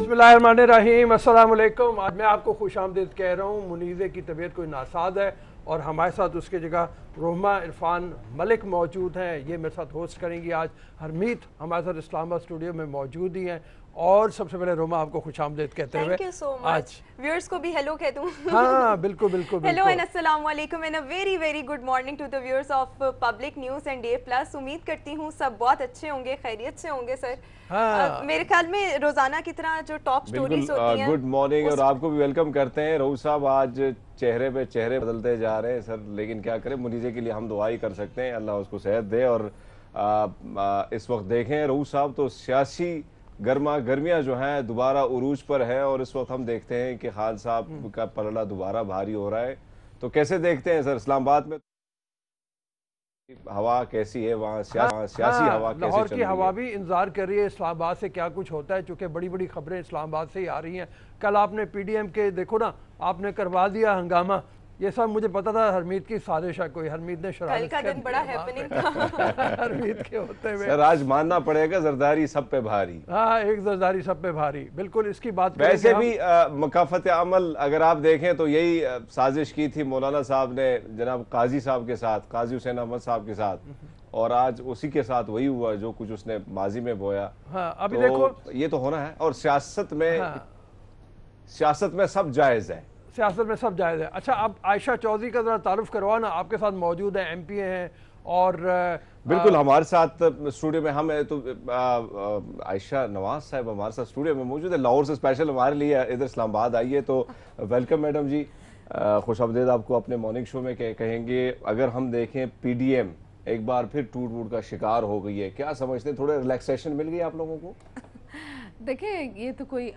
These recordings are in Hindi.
बिस्मिल्लाहिर्रहमानिर्रहीम, अस्सलाम वालेकुम। आज मैं आपको खुशामदीद कह रहा हूँ। मुनीज़े की तबीयत कोई नासाज है और हमारे साथ उसकी जगह रोहमा इरफान मलिक मौजूद हैं। ये मेरे साथ होस्ट करेंगी आज। हरमीत हमारे साथ इस्लामाबाद स्टूडियो में मौजूद ही हैं। और सबसे पहले रोमा आपको खुशामदीद कहते हुए thank you so much. Viewers को भी हेलो कह दूं। हाँ बिल्कुल बिल्कुल हेलो एंड अस्सलाम वालेकुम and a very very good morning to the viewers of public news and day plus. उम्मीद करती हूँ सब बहुत अच्छे होंगे, खैरियत से होंगे सर। हाँ। मेरे ख्याल में रोजाना की तरह जो टॉप स्टोरीज होती हैं। गुड मॉर्निंग और आपको भी वेलकम करते हैं। रहू साहब आज चेहरे पे चेहरे बदलते जा रहे हैं सर, लेकिन क्या करें, मुनीज़े के लिए हम दुआ ही कर सकते हैं, अल्लाह उसको सेहत दे। और इस वक्त देखें रहू साहब तो सियासी गर्मियां जो हैं दोबारा उरूज पर है और इस वक्त हम देखते हैं कि खान साहब का पलड़ा दोबारा भारी हो रहा है। तो कैसे देखते हैं सर, इस्लामाबाद में हवा कैसी है, वहाँ सियासी हवा कैसे लाहौर चल की रही हवा है? भी इंतजार कर रही है इस्लामाबाद से क्या कुछ होता है, चूंकि बड़ी बड़ी खबरें इस्लामाबाद से ही आ रही हैं। कल आपने पीडीएम के देखो ना, आपने करवा दिया हंगामा। ये सब मुझे पता था हरमीत की साजिश है, कोई हरमीत ने शरारत कल का दिन बड़ा हैपनिंग था। हरमीत के होते हुए। सर आज मानना पड़ेगा जरदारी सब पे भारी। हाँ, एक जरदारी सब पे भारी, बिल्कुल इसकी बात वैसे भी मकाफत अमल अगर आप देखें तो यही साजिश की थी मौलाना साहब ने जनाब काजी साहब के साथ, काजी हुसैन अहमद साहब के साथ, और आज उसी के साथ वही हुआ जो कुछ उसने माजी में बोया। हाँ, अभी तो देखो ये तो होना है। और सियासत में हाँ, सियासत में सब जायज है। सियासत में सब जायज़ है। अच्छा, अब आयशा चौधरी का ज़रा तारुफ करवा ना, आपके साथ मौजूद है, एमपी हैं और बिल्कुल हमारे साथ स्टूडियो में हम है तो आयशा नवाज साहब हमारे साथ स्टूडियो में मौजूद है। लाहौर से स्पेशल हमारे लिए इधर इस्लामाबाद आई है, तो वेलकम मैडम जी, खुशामदीद आपको अपने मॉर्निंग शो में कहेंगे। अगर हम देखें पीडीएम एक बार फिर टूट फूट का शिकार हो गई है, क्या समझते हैं, थोड़े रिलैक्सेशन मिल गई आप लोगों को? देखिए, ये तो कोई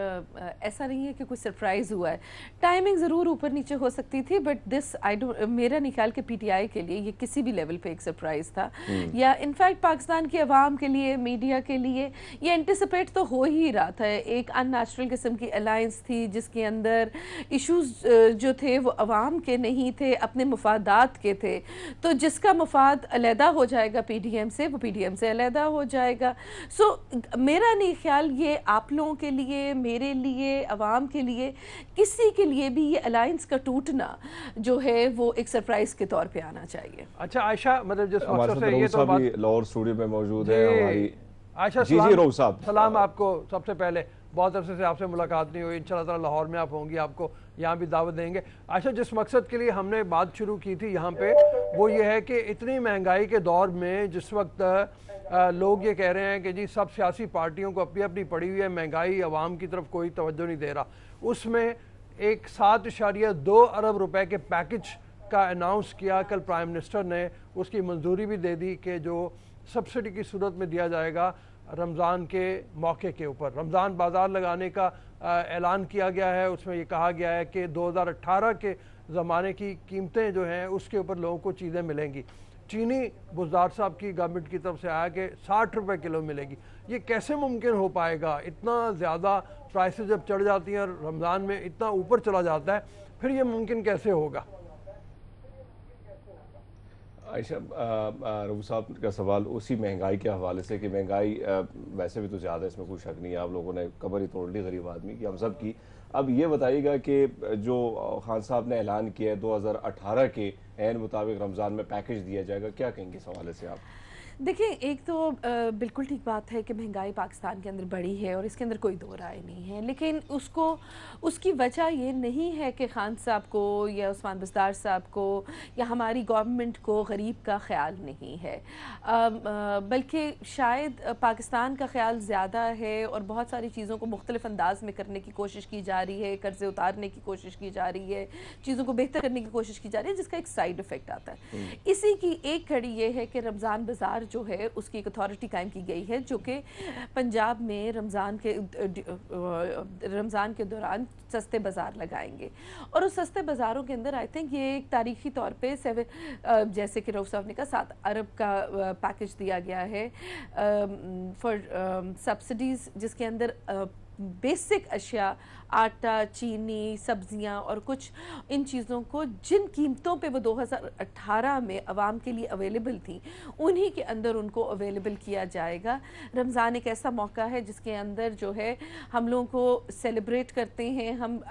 ऐसा नहीं है कि कुछ सरप्राइज हुआ है। टाइमिंग ज़रूर ऊपर नीचे हो सकती थी, बट दिस आई डोंट, मेरा नहीं ख्याल कि पीटीआई के लिए ये किसी भी लेवल पे एक सरप्राइज था, या इनफैक्ट पाकिस्तान की आवाम के लिए, मीडिया के लिए ये एंटिसिपेट तो हो ही रहा था। एक अननेचुरल किस्म की अलायंस थी जिसके अंदर इश्यूज जो थे वो अवाम के नहीं थे, अपने मुफादात के थे। तो जिसका मुफाद अलहदा हो जाएगा पीडीएम से, वो पीडीएम से अलहदा हो जाएगा। सो मेरा नहीं ख्याल ये आप लोगों के लिए, मेरे लिए, अवाम के लिए, किसी के लिए भी ये अलायंस का टूटना जो है वो एक सरप्राइज के तौर पे आना चाहिए। अच्छा आयशा, मतलब जिस हमारे मकसद साथ से ये तो बात, लाहौर स्टूडियो में मौजूद है हमारी आयशा जी जी रहू साहब, सलाम आपको। सबसे पहले बहुत अरसे से आपसे मुलाकात नहीं हुई, इंशाल्लाह ताला लाहौर में आप होंगी, आपको यहाँ भी दावत देंगे। आयशा, जिस मकसद के लिए हमने बात शुरू की थी यहाँ पे, वो ये है कि इतनी महंगाई के दौर में जिस वक्त लोग ये कह रहे हैं कि जी सब सियासी पार्टियों को अपनी अपनी पड़ी हुई है, महंगाई आवाम की तरफ कोई तवज्जो नहीं दे रहा, उसमें एक 7.2 अरब रुपए के पैकेज का अनाउंस किया कल प्राइम मिनिस्टर ने। उसकी मंजूरी भी दे दी कि जो सब्सिडी की सूरत में दिया जाएगा रमज़ान के मौके के ऊपर। रमज़ान बाज़ार लगाने का ऐलान किया गया है। उसमें ये कहा गया है कि 2018 के ज़माने की कीमतें जो हैं उसके ऊपर लोगों को चीज़ें मिलेंगी। चीनी बुज़दार साहब की गवर्नमेंट की तरफ से आया कि 60 रुपये किलो मिलेगी। ये कैसे मुमकिन हो पाएगा? इतना ज़्यादा प्राइसेस जब चढ़ जाती हैं और रमज़ान में इतना ऊपर चला जाता है, फिर ये मुमकिन कैसे होगा? आयशा, रहू साहब का सवाल उसी महंगाई के हवाले से कि महंगाई वैसे भी तो ज़्यादा, इसमें कोई शक नहीं है, आप लोगों ने कबर ही तोड़ ली गरीब आदमी की, हम सब की। अब ये बताइएगा कि जो खान साहब ने ऐलान किया है 2018 के ऐन मुताबिक रमज़ान में पैकेज दिया जाएगा, क्या कहेंगे इस हवाले से आप? देखिए, एक तो बिल्कुल ठीक बात है कि महंगाई पाकिस्तान के अंदर बढ़ी है और इसके अंदर कोई दो राय नहीं है, लेकिन उसकी वजह ये नहीं है कि खान साहब को या उस्मान बज़दार साहब को या हमारी गवर्नमेंट को गरीब का ख्याल नहीं है, बल्कि शायद पाकिस्तान का ख्याल ज़्यादा है और बहुत सारी चीज़ों को मुख्तलिफ अंदाज में करने की कोशिश की जा रही है, कर्ज़े उतारने की कोशिश की जा रही है, चीज़ों को बेहतर करने की कोशिश की जा रही है, जिसका एक साइड इफ़ेक्ट आता है। इसी की एक कड़ी ये है कि रमज़ान बाज़ार जो है उसकी एक अथॉरिटी कायम की गई है जो कि पंजाब में रमज़ान के दौरान सस्ते बाज़ार लगाएंगे। और उस सस्ते बाज़ारों के अंदर आई थिंक ये एक तारीखी तौर पे जैसे कि रऊफ साहब ने कहा 7 अरब का पैकेज दिया गया है फॉर सब्सिडीज़, जिसके अंदर बेसिक अशिया, आटा, चीनी, सब्जियां और कुछ इन चीज़ों को जिन कीमतों पे वो 2018 में आवाम के लिए अवेलेबल थी, उन्हीं के अंदर उनको अवेलेबल किया जाएगा। रमज़ान एक ऐसा मौका है जिसके अंदर जो है हम लोगों को सेलिब्रेट करते हैं, हम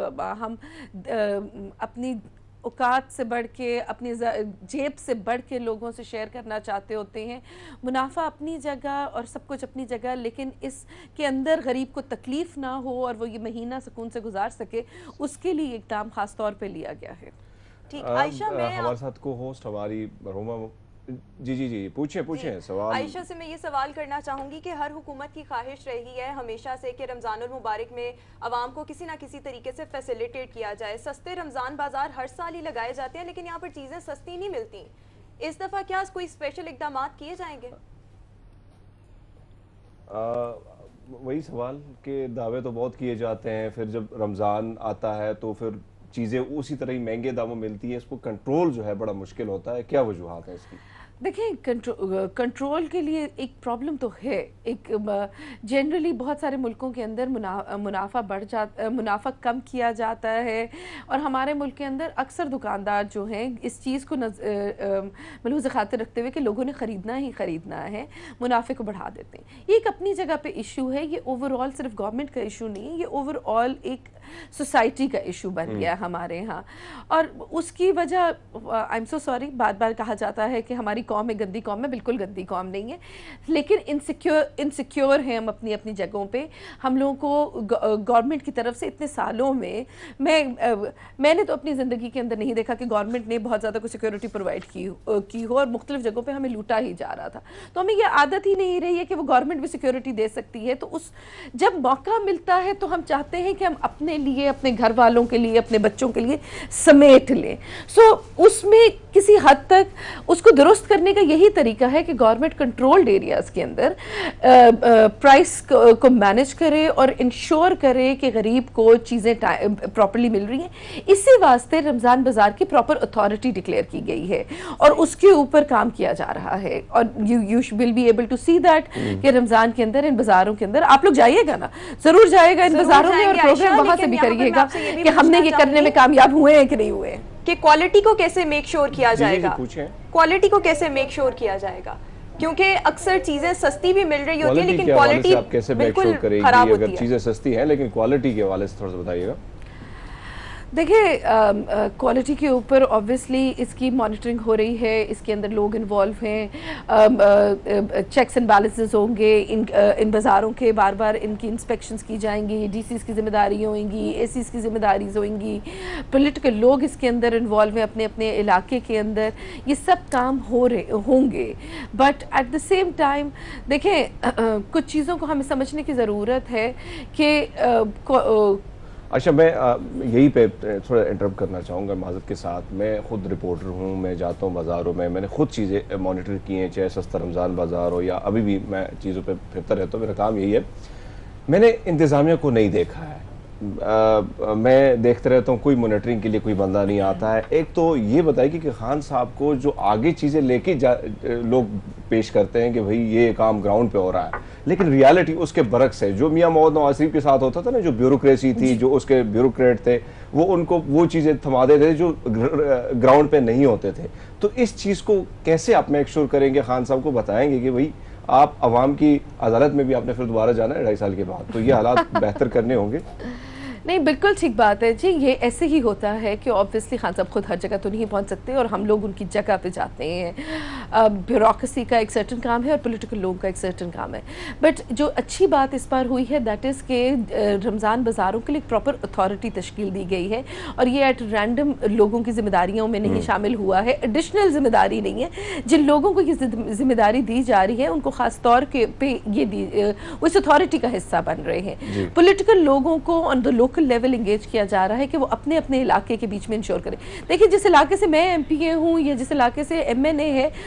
अपनी औकात से बढ़ के, अपनी जेब से बढ़ के लोगों से शेयर करना चाहते होते हैं। मुनाफा अपनी जगह और सब कुछ अपनी जगह, लेकिन इसके अंदर गरीब को तकलीफ़ ना हो और वो ये महीना सुकून से गुजार सके, उसके लिए इक़दाम ख़ास तौर पे लिया गया है। ठीक, आयशा हमारे साथ को होस्ट हमारी रोमा जी पूछें सवाल। आयशा से मैं ये सवाल करना चाहूँगी कि हर हुकूमत की ख्वाहिश रही है हमेशा से कि रमज़ानुल मुबारक में आवाम को किसी ना किसी तरीके से फैसिलिटेट किया जाए। सस्ते रमज़ान बाज़ार हर साल ही लगाए जाते हैं, लेकिन यहाँ पर चीज़ें सस्ती नहीं मिलती। इस दफ़ा क्या कोई स्पेशल इक़दाम किए जाएंगे? वही सवाल के दावे तो बहुत किए जाते हैं, फिर जब रमज़ान आता है तो फिर चीज़ें उसी तरह ही महंगे दामों मिलती है, इसको कंट्रोल जो है बड़ा मुश्किल होता है। क्या वजूहात है इसकी? देखिए, कंट्रोल के लिए एक प्रॉब्लम तो है। एक जनरली बहुत सारे मुल्कों के अंदर मुनाफा कम किया जाता है, और हमारे मुल्क के अंदर अक्सर दुकानदार जो हैं इस चीज़ को मलूज़ खातिर रखते हुए कि लोगों ने ख़रीदना ही ख़रीदना है, मुनाफे को बढ़ा देते हैं। ये एक अपनी जगह पे इशू है, ये ओवरऑल सिर्फ गवर्नमेंट का इशू नहीं है, ये ओवरऑल एक सोसाइटी का इशू बन गया है हमारे यहाँ। और उसकी वजह, आई एम सो सॉरी, बार बार कहा जाता है कि हमारी कौम एक गंदी कौम है। बिल्कुल गंदी कौम नहीं है, लेकिन इनसिक्योर हैं हम अपनी अपनी जगहों पे। हम लोगों को गवर्नमेंट की तरफ से इतने सालों में मैंने तो अपनी ज़िंदगी के अंदर नहीं देखा कि गवर्नमेंट ने बहुत ज़्यादा कुछ सिक्योरिटी प्रोवाइड की हो, और मुख्तलिफ जगहों पे हमें लूटा ही जा रहा था। तो हमें ये आदत ही नहीं रही है कि वो गवर्नमेंट भी सिक्योरिटी दे सकती है। तो जब मौका मिलता है तो हम चाहते हैं कि हम अपने लिए, अपने घर वालों के लिए, अपने बच्चों के लिए समेट लें। उसमें किसी हद तक उसको दुरुस्त करने का यही तरीका है कि गवर्नमेंट कंट्रोल्ड एरियाज के अंदर प्राइस को मैनेज करे और इंश्योर करे कि गरीब को चीज़ें प्रॉपर्ली मिल रही हैं। इसी वास्ते रमज़ान बाज़ार की प्रॉपर अथॉरिटी डिक्लेयर की गई है और उसके ऊपर काम किया जा रहा है। और you will be able to see that कि रमज़ान के अंदर इन बाज़ारों के अंदर आप लोग जाइएगा ना, ज़रूर जाइएगा इन बाज़ारों में, और प्रोग्राम वहाँ से भी करिएगा कि हमने ये करने में कामयाब हुए हैं कि नहीं हुए। कि क्वालिटी को कैसे मेक श्योर किया जाएगा, क्वालिटी को कैसे मेक श्योर किया जाएगा, क्योंकि अक्सर चीजें सस्ती भी मिल रही होती है लेकिन क्वालिटी आप कैसे मेक श्योर करेंगी? अगर चीजें सस्ती हैं लेकिन क्वालिटी के हवाले से थोड़ा सा बताइएगा। देखिए, क्वालिटी के ऊपर ऑब्वियसली इसकी मॉनिटरिंग हो रही है, इसके अंदर लोग इन्वॉल्व हैं, चेक्स एंड बैलेंसेस होंगे, इन बाज़ारों के बार बार इनकी इंस्पेक्शंस की जाएंगी, डीसीज की जिम्मेदारी होंगी, एसीज की जिम्मेदारी होंगी, पॉलिटिकल लोग इसके अंदर इन्वॉल्व हैं अपने अपने इलाके के अंदर, ये सब काम होंगे। But at the same time देखें, कुछ चीज़ों को हमें समझने की ज़रूरत है कि अच्छा, मैं यही पे थोड़ा इंटरप्ट करना चाहूँगा माज़रत के साथ। मैं ख़ुद रिपोर्टर हूँ, मैं जाता हूँ बाज़ारों में, मैंने ख़ुद चीज़ें मॉनिटर की हैं, चाहे सस्ता रमज़ान बाज़ार हो या अभी भी मैं चीज़ों पे फिरता रहता हूँ। मेरा काम यही है, मैंने इंतज़ामिया को नहीं देखा है। मैं देखते रहता हूँ, कोई मॉनिटरिंग के लिए कोई बंदा नहीं आता है। एक तो ये बताइए कि खान साहब को जो आगे चीज़ें लेके लोग पेश करते हैं कि भाई ये काम ग्राउंड पे हो रहा है, लेकिन रियलिटी उसके बरक्स है। जो मियां मोहम्मद नवाज शरीफ के साथ होता था ना, जो ब्यूरोक्रेसी थी, जो उसके ब्यूरोक्रेट थे, वो उनको वो चीज़ें थमा देते थे जो ग्राउंड पे नहीं होते थे। तो इस चीज़ को कैसे आप मेक श्योर करेंगे, खान साहब को बताएंगे कि भाई आप अवाम की अदालत में भी आपने फिर दोबारा जाना है 2.5 साल के बाद, तो ये हालात बेहतर करने होंगे? नहीं, बिल्कुल ठीक बात है जी। ये ऐसे ही होता है कि ऑब्वियसली खान साहब खुद हर जगह तो नहीं पहुंच सकते और हम लोग उनकी जगह पे जाते हैं। ब्यूरोक्रेसी का एक सर्टन काम है और पॉलिटिकल लोगों का एक सर्टन काम है। बट जो अच्छी बात इस बार हुई है दैट इज़ के रमज़ान बाज़ारों के लिए एक प्रॉपर अथॉरिटी तश्कील दी गई है और ये एट रैंडम लोगों की जिम्मेदारियों में नहीं शामिल हुआ है, एडिशनल जिम्मेदारी नहीं है। जिन लोगों को ये जिम्मेदारी दी जा रही है उनको खास तौर के पे ये उस अथॉरिटी का हिस्सा बन रहे हैं। पॉलिटिकल लोगों को on the local level engage किया जा रहा है कि वो अपने अपने इलाके के बीच में इंश्योर करें। देखिए, जिस इलाके से मैं एमपीए हूँ या जिस इलाके से एमएनए है,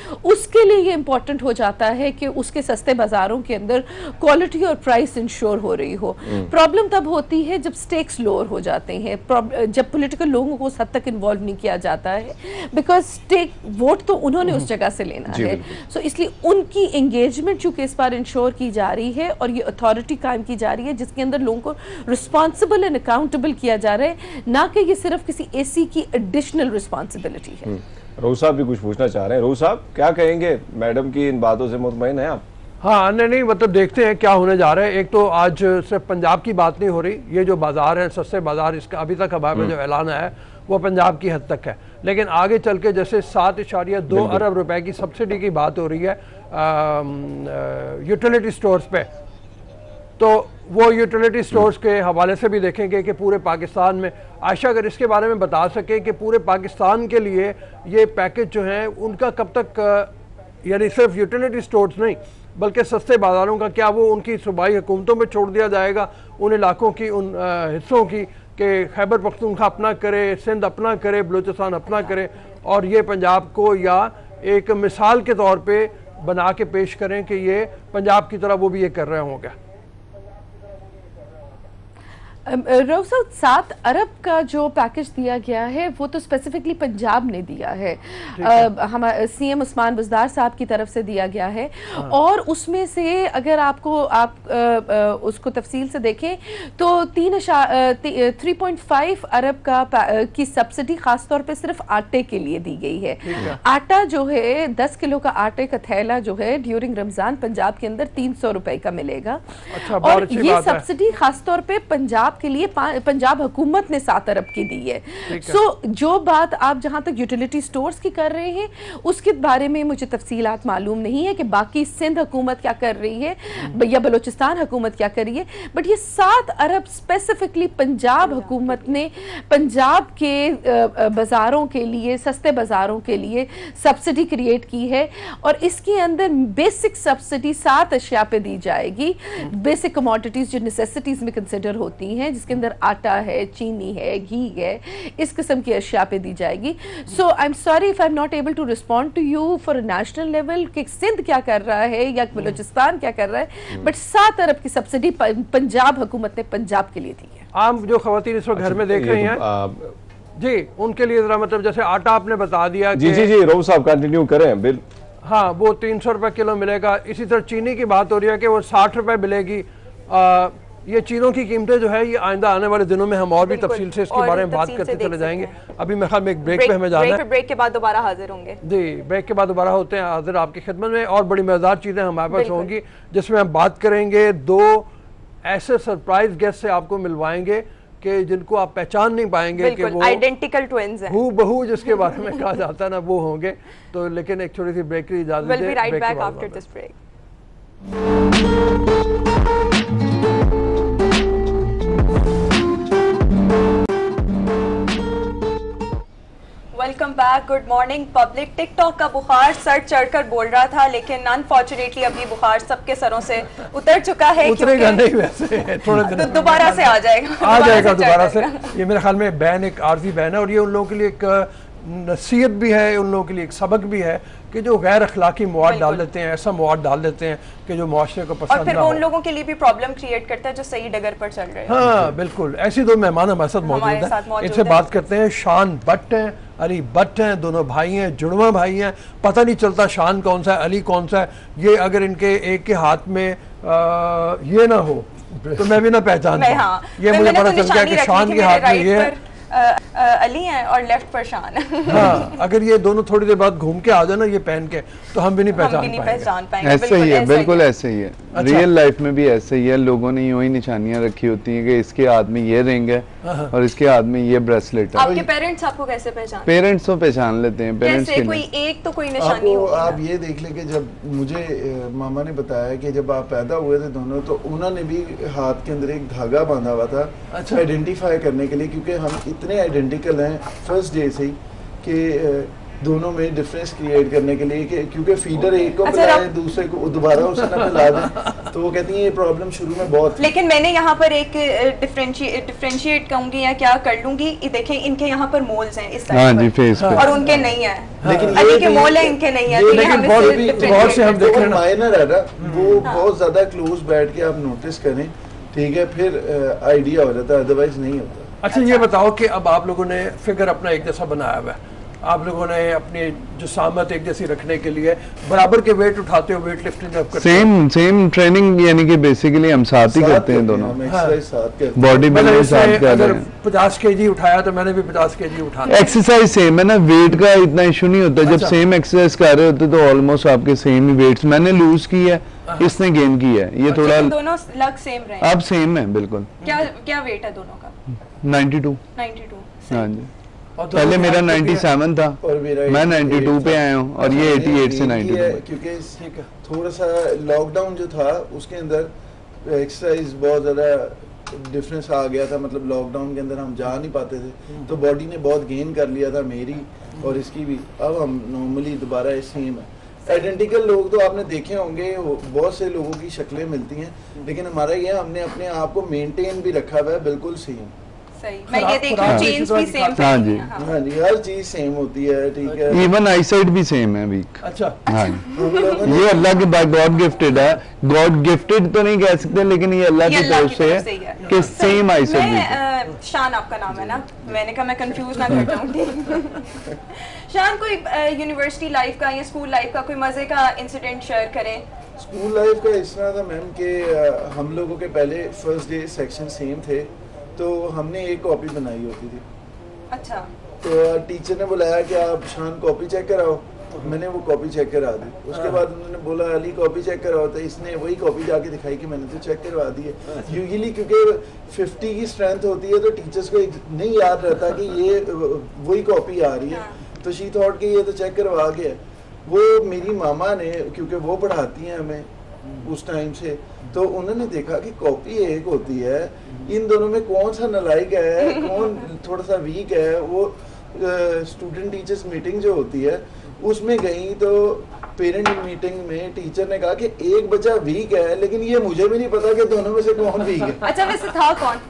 उसके लिए ये इम्पोर्टेंट हो जाता है कि उसके सस्ते बाजारों के अंदर क्वालिटी और प्राइस इंश्योर हो रही हो। प्रॉब्लम तब होती है जब स्टेक्स लोअर हो जाते हैं, जब पॉलिटिकल लोगों को उस हद तक इन्वॉल्व नहीं किया जाता है, बिकॉज स्टेक वोट तो उन्होंने उस जगह से लेना है। सो इसलिए उनकी एंगेजमेंट चूंकि इस बार इंश्योर की जा रही है और ये अथॉरिटी कायम की जा रही है जिसके अंदर लोगों को रिस्पॉन्सिबल एंड अकाउंटेबल किया जा रहा है, ना कि ये सिर्फ किसी एसी की एडिशनल रिस्पॉन्सिबिलिटी है। रोज़ साहब भी कुछ पूछना चाह रहे हैं। रोज़ साहब क्या कहेंगे, मैडम की इन बातों से मुतमईन है आप? हाँ नहीं, मतलब देखते हैं क्या होने जा रहा है। एक तो आज सिर्फ पंजाब की बात नहीं हो रही, ये जो बाजार है सस्ते बाजार, इसका अभी तक हमारे में जो ऐलान है वो पंजाब की हद तक है, लेकिन आगे चल के जैसे 7.2 अरब रुपए की सब्सिडी की बात हो रही है यूटिलिटी स्टोर्स पे, तो वो यूटिलिटी स्टोर्स के हवाले से भी देखेंगे कि पूरे पाकिस्तान में, आयशा अगर इसके बारे में बता सके कि पूरे पाकिस्तान के लिए ये पैकेज जो है उनका कब तक, यानी सिर्फ यूटिलिटी स्टोर्स नहीं बल्कि सस्ते बाज़ारों का, क्या वो उनकी सूबाई हुकूमतों में छोड़ दिया जाएगा, उन इलाकों की, उन हिस्सों की, कि खैबर पख्तूनख्वा अपना करे, सिंध अपना करे, बलूचिस्तान अपना करे, और ये पंजाब को या एक मिसाल के तौर पे बना के पेश करें कि ये पंजाब की तरह वो भी ये कर रहे होंगे। रऊफ साहब 7 अरब का जो पैकेज दिया गया है वो तो स्पेसिफिकली पंजाब ने दिया है, हमारे सीएम उस्मान बुज़दार साहब की तरफ से दिया गया है। और उसमें से अगर आप उसको तफसील से देखें तो 3.5 अरब की सब्सिडी खास तौर पे सिर्फ आटे के लिए दी गई है। आटा जो है 10 किलो का आटे का थैला जो है ड्यूरिंग रमजान पंजाब के अंदर 300 रुपए का मिलेगा। अच्छा, और ये सब्सिडी खास तौर पे पंजाब के लिए पंजाब हुकूमत ने 7 अरब की दी है। सो जो बात आप जहां तक यूटिलिटी स्टोर्स की कर रहे हैं उसके बारे में मुझे तफसीलात मालूम नहीं है कि बाकी सिंध हुकूमत क्या कर रही है या बलूचिस्तान हुकूमत क्या कर रही है, बट ये 7 अरब स्पेसिफिकली पंजाब हुकूमत ने पंजाब के बाजारों के लिए, सस्ते बाजारों के लिए सब्सिडी क्रिएट की है। और इसके अंदर बेसिक सब्सिडी 7 अशिया पे दी जाएगी, बेसिक कमोडिटीज जो नेसेसिटीज में कंसिडर होती हैं, जिसके अंदर आटा है, चीनी है, घी है, इस किस्म की अशिया पे दी जाएगी। So I am sorry if I am not able to respond to you for a national level कि सिंध क्या कर रहा है या बलूचिस्तान क्या कर रहा है, बट 7 अरब की सब्सिडी पंजाब हुकूमत ने पंजाब के लिए दी है। आम जो खवातीन इस वक्त घर में देख रही हैं जी, उनके लिए जरा मतलब जैसे आटा आपने बता दिया जी जी जी रऊफ साहब कंटिन्यू करें। बिल हाँ, वो 300 रुपए किलो मिलेगा। इसी तरह चीनी की बात हो रही है कि वो 60 रुपए मिलेगी। ये चीनों की कीमतें जो है ये आइंदा आने वाले दिनों में हम और भी तफसील से इसके बारे में बात करते चले जाएंगे। अभी मेरे ख्याल में एक ब्रेक पे हमें जाना है। ब्रेक के बाद दोबारा हाजिर होंगे। जी, ब्रेक के बाद दोबारा होते हैं हाजिर आपकी खिदमत में, और बड़ी मजेदार चीज़ें हमारे पास होंगी जिसमें हम बात करेंगे 2 ऐसे सरप्राइज गेस्ट से आपको मिलवाएंगे कि जिनको आप पहचान नहीं पाएंगे कि वो आइडेंटिकल ट्विन्स हैं, हूबहू जिसके बारे में कहा जाता है ना, वो होंगे। तो लेकिन एक छोटी सी ब्रेक की इजाजत will be right back after this break. Welcome back, good morning public. TikTok का बुखार सर चढ़कर बोल रहा था, लेकिन अनफॉर्चुनेटली अभी बुखार सबके सरों से उतर चुका है। उतरेगा नहीं वैसे, थोड़े दिन दोबारा से आ जाएगा, दोबारा से। ये मेरे ख्याल में बैन एक आर्जी बैन है, और ये उन लोगों के लिए एक नसीहत भी है, उन लोगों के लिए एक सबक भी है कि जो गैर अखलाकी मवाद डाल देते हैं, ऐसा मवाद डाल देते हैं कि जो मुआशरे को पसंद ना हो, और फिर वो उन लोगों के लिए भी प्रॉब्लम क्रिएट करता है जो सही डगर पर चल रहे हैं। हाँ बिल्कुल, ऐसी 2 मेहमान हमारे साथ मौजूद हैं। इनसे बात करते हैं। शान भट्ट हैं, अली भट्ट हैं, दोनों भाई हैं, जुड़वा भाई हैं। पता नहीं चलता शान कौन सा है, अली कौन सा है। ये अगर इनके एक के हाथ में ये ना हो तो मैं भी ना पहचान पाऊं। हाँ, ये मुझे पता चल गया कि शान के हाथ में ये है, अली हैं और लेफ्ट पर शान। हाँ, अगर ये दोनों थोड़ी देर बाद घूम के आ जाए ना ये पहन के, तो हम भी नहीं पहचान पाएंगे। ऐसे ही है, बिल्कुल ऐसे ही है। रियल लाइफ में भी ऐसे ही है। लोगों ने यूं ही निशानियां रखी होती हैं कि इसके हाथ में ये रिंग है और इसके हाथ में ये ब्रेसलेट है। आपके पेरेंट्स आपको कैसे पहचान? पेरेंट्स तो पहचान लेते हैं। पेरेंट्स के कोई एक तो कोई निशानी होगी। आप ये देख ले कि जब मुझे मामा ने बताया कि जब आप पैदा हुए थे दोनों, तो उन्होंने भी हाथ के अंदर एक धागा बांधा हुआ था आइडेंटिफाई करने के लिए, क्योंकि हम इतने आइडेंटिकल हैं फर्स्ट डे से ही कि दोनों में डिफरेंस क्रिएट करने के लिए कि क्योंकि फीडर एक को अच्छा, पिलाए दूसरे को दोबारा उसे ना पिला दें, तो वो कहती हैं ये प्रॉब्लम शुरू में बहुत थी। लेकिन मैंने यहाँ पर एक डिफरेंशिएट कहूँगी या क्या कर लूंगी, देखें इनके यहाँ पर मोल्स हैं इस हाँ साइड जी, पर फेस पे। और उनके नहीं है, लेकिन अली ये के भी- मोल है इनके नहीं है, ये तो ये लेकिन हमें बहुत से भी- differentiate बहुत से हम करना देख रहे हैं ना। माइनर है ना, वो बहुत ज्यादा क्लोज बैठ के आप नोटिस करें, ठीक है, फिर आइडिया हो जाता है, अदरवाइज नहीं होता। अच्छा ये बताओ कि अब आप लोगों ने फिगर अपना एक जैसा बनाया हुआ है, आप लोगों ने अपनी जिसामत एक जैसी रखने के लिए बराबर के वेट उठाते हो, वेट लिफ्टिंग आप करते हो? सेम ट्रेनिंग, यानी कि बेसिकली हम साथ ही करते हैं दोनों, हम एक्सरसाइज साथ करते हैं। बॉडी मतलब बिल्डिंग इससे साथ कर अगर रहे हैं। 50 केजी उठाया तो मैंने भी 50 केजी उठाना। एक्सरसाइज सेम है ना, वेट का इतना इशू नहीं होता। जब अच्छा। सेम एक्सरसाइज कर रहे होते तो ऑलमोस्ट आपके सेम ही वेट्स, मैंने लूज की है, इसने गेन की है, ये थोड़ा दोनों लग सेम रहे। अब सेम है बिल्कुल। क्या क्या वेट है दोनों का? 92। 92। हाँ जी, और दोनों पहले की मेरा हाइट कितनी है? 97 था, और मेरा मैं 88 92 पे आया हूँ और ये 88 से है, 92। क्योंकि ठीक है। थोड़ा सा लॉकडाउन जो था उसके अंदर एक्सरसाइज बहुत ज़्यादा डिफरेंस आ गया था, मतलब लॉकडाउन के अंदर हम जा नहीं पाते थे, तो बॉडी ने बहुत गेन कर लिया था मेरी और इसकी भी। अब हम नॉर्मली दोबारा सेम है, आइडेंटिकल लोग तो आपने देखे होंगे, बहुत से लोगों की शक्लें मिलती हैं, लेकिन हमारा ये हमने अपने आप को मेंटेन भी रखा हुआ है बिल्कुल सेम। सही, मैं ये देख रही हूँ खुराक चेन्स भी सेम हाँ जी। हाँ जी, हर चीज़ सेम होती है, ठीक है। इवन आईसाइट भी सेम है वीक। अच्छा हाँ, हम लोगों ने ये अल्लाह के बाय गॉड गिफ्टेड है, गॉड गिफ्टेड तो नहीं कह सकते, लेकिन ये अल्लाह ये की अल्लाह तरफ की से तरफ से ही है है। कि सेम आईसाइट भी। मैं शान आपका नाम है ना, मैंने कहा मैं कंफ्यूज ना कर जाऊँ। शान, कोई यूनिवर्सिटी लाइफ का या स्कूल लाइफ का कोई मजे का इंसिडेंट शेयर करें? स्कूल लाइफ का इस तरह था मैम कि हम लोगों के पहले फर्स्ट डे सेक्शन सेम थे, तो हमने एक कॉपी बनाई होती थी, अच्छा, तो टीचर ने बुलाया कि आप शान कॉपी चेक कराओ, मैंने वो कॉपी चेक करा दी। उसके बाद उन्होंने बोला अली कॉपी चेक कराओ, तो इसने वही कॉपी जाके दिखाई कि मैंने तो चेक करवा दी है। यूजुअली क्योंकि 50 की स्ट्रेंथ होती है तो टीचर्स को नहीं याद रहता कि ये वही कॉपी आ रही है, तो शी थॉट कि ये तो चेक करवा गया। वो मेरी मामा ने, क्योंकि वो पढ़ाती हैं हमें उस टाइम से, तो उन्होंने देखा कि कॉपी एक होती है, इन दोनों में कौन सा नालायक है, कौन थोड़ा सा वीक है। वो स्टूडेंट टीचर्स मीटिंग जो होती है उसमें गई, तो पेरेंट मीटिंग में टीचर ने कहा कि एक बच्चा वीक है, लेकिन ये मुझे भी नहीं पता कि दोनों में से कौन वीक है। अच्छा, वैसे था कौन?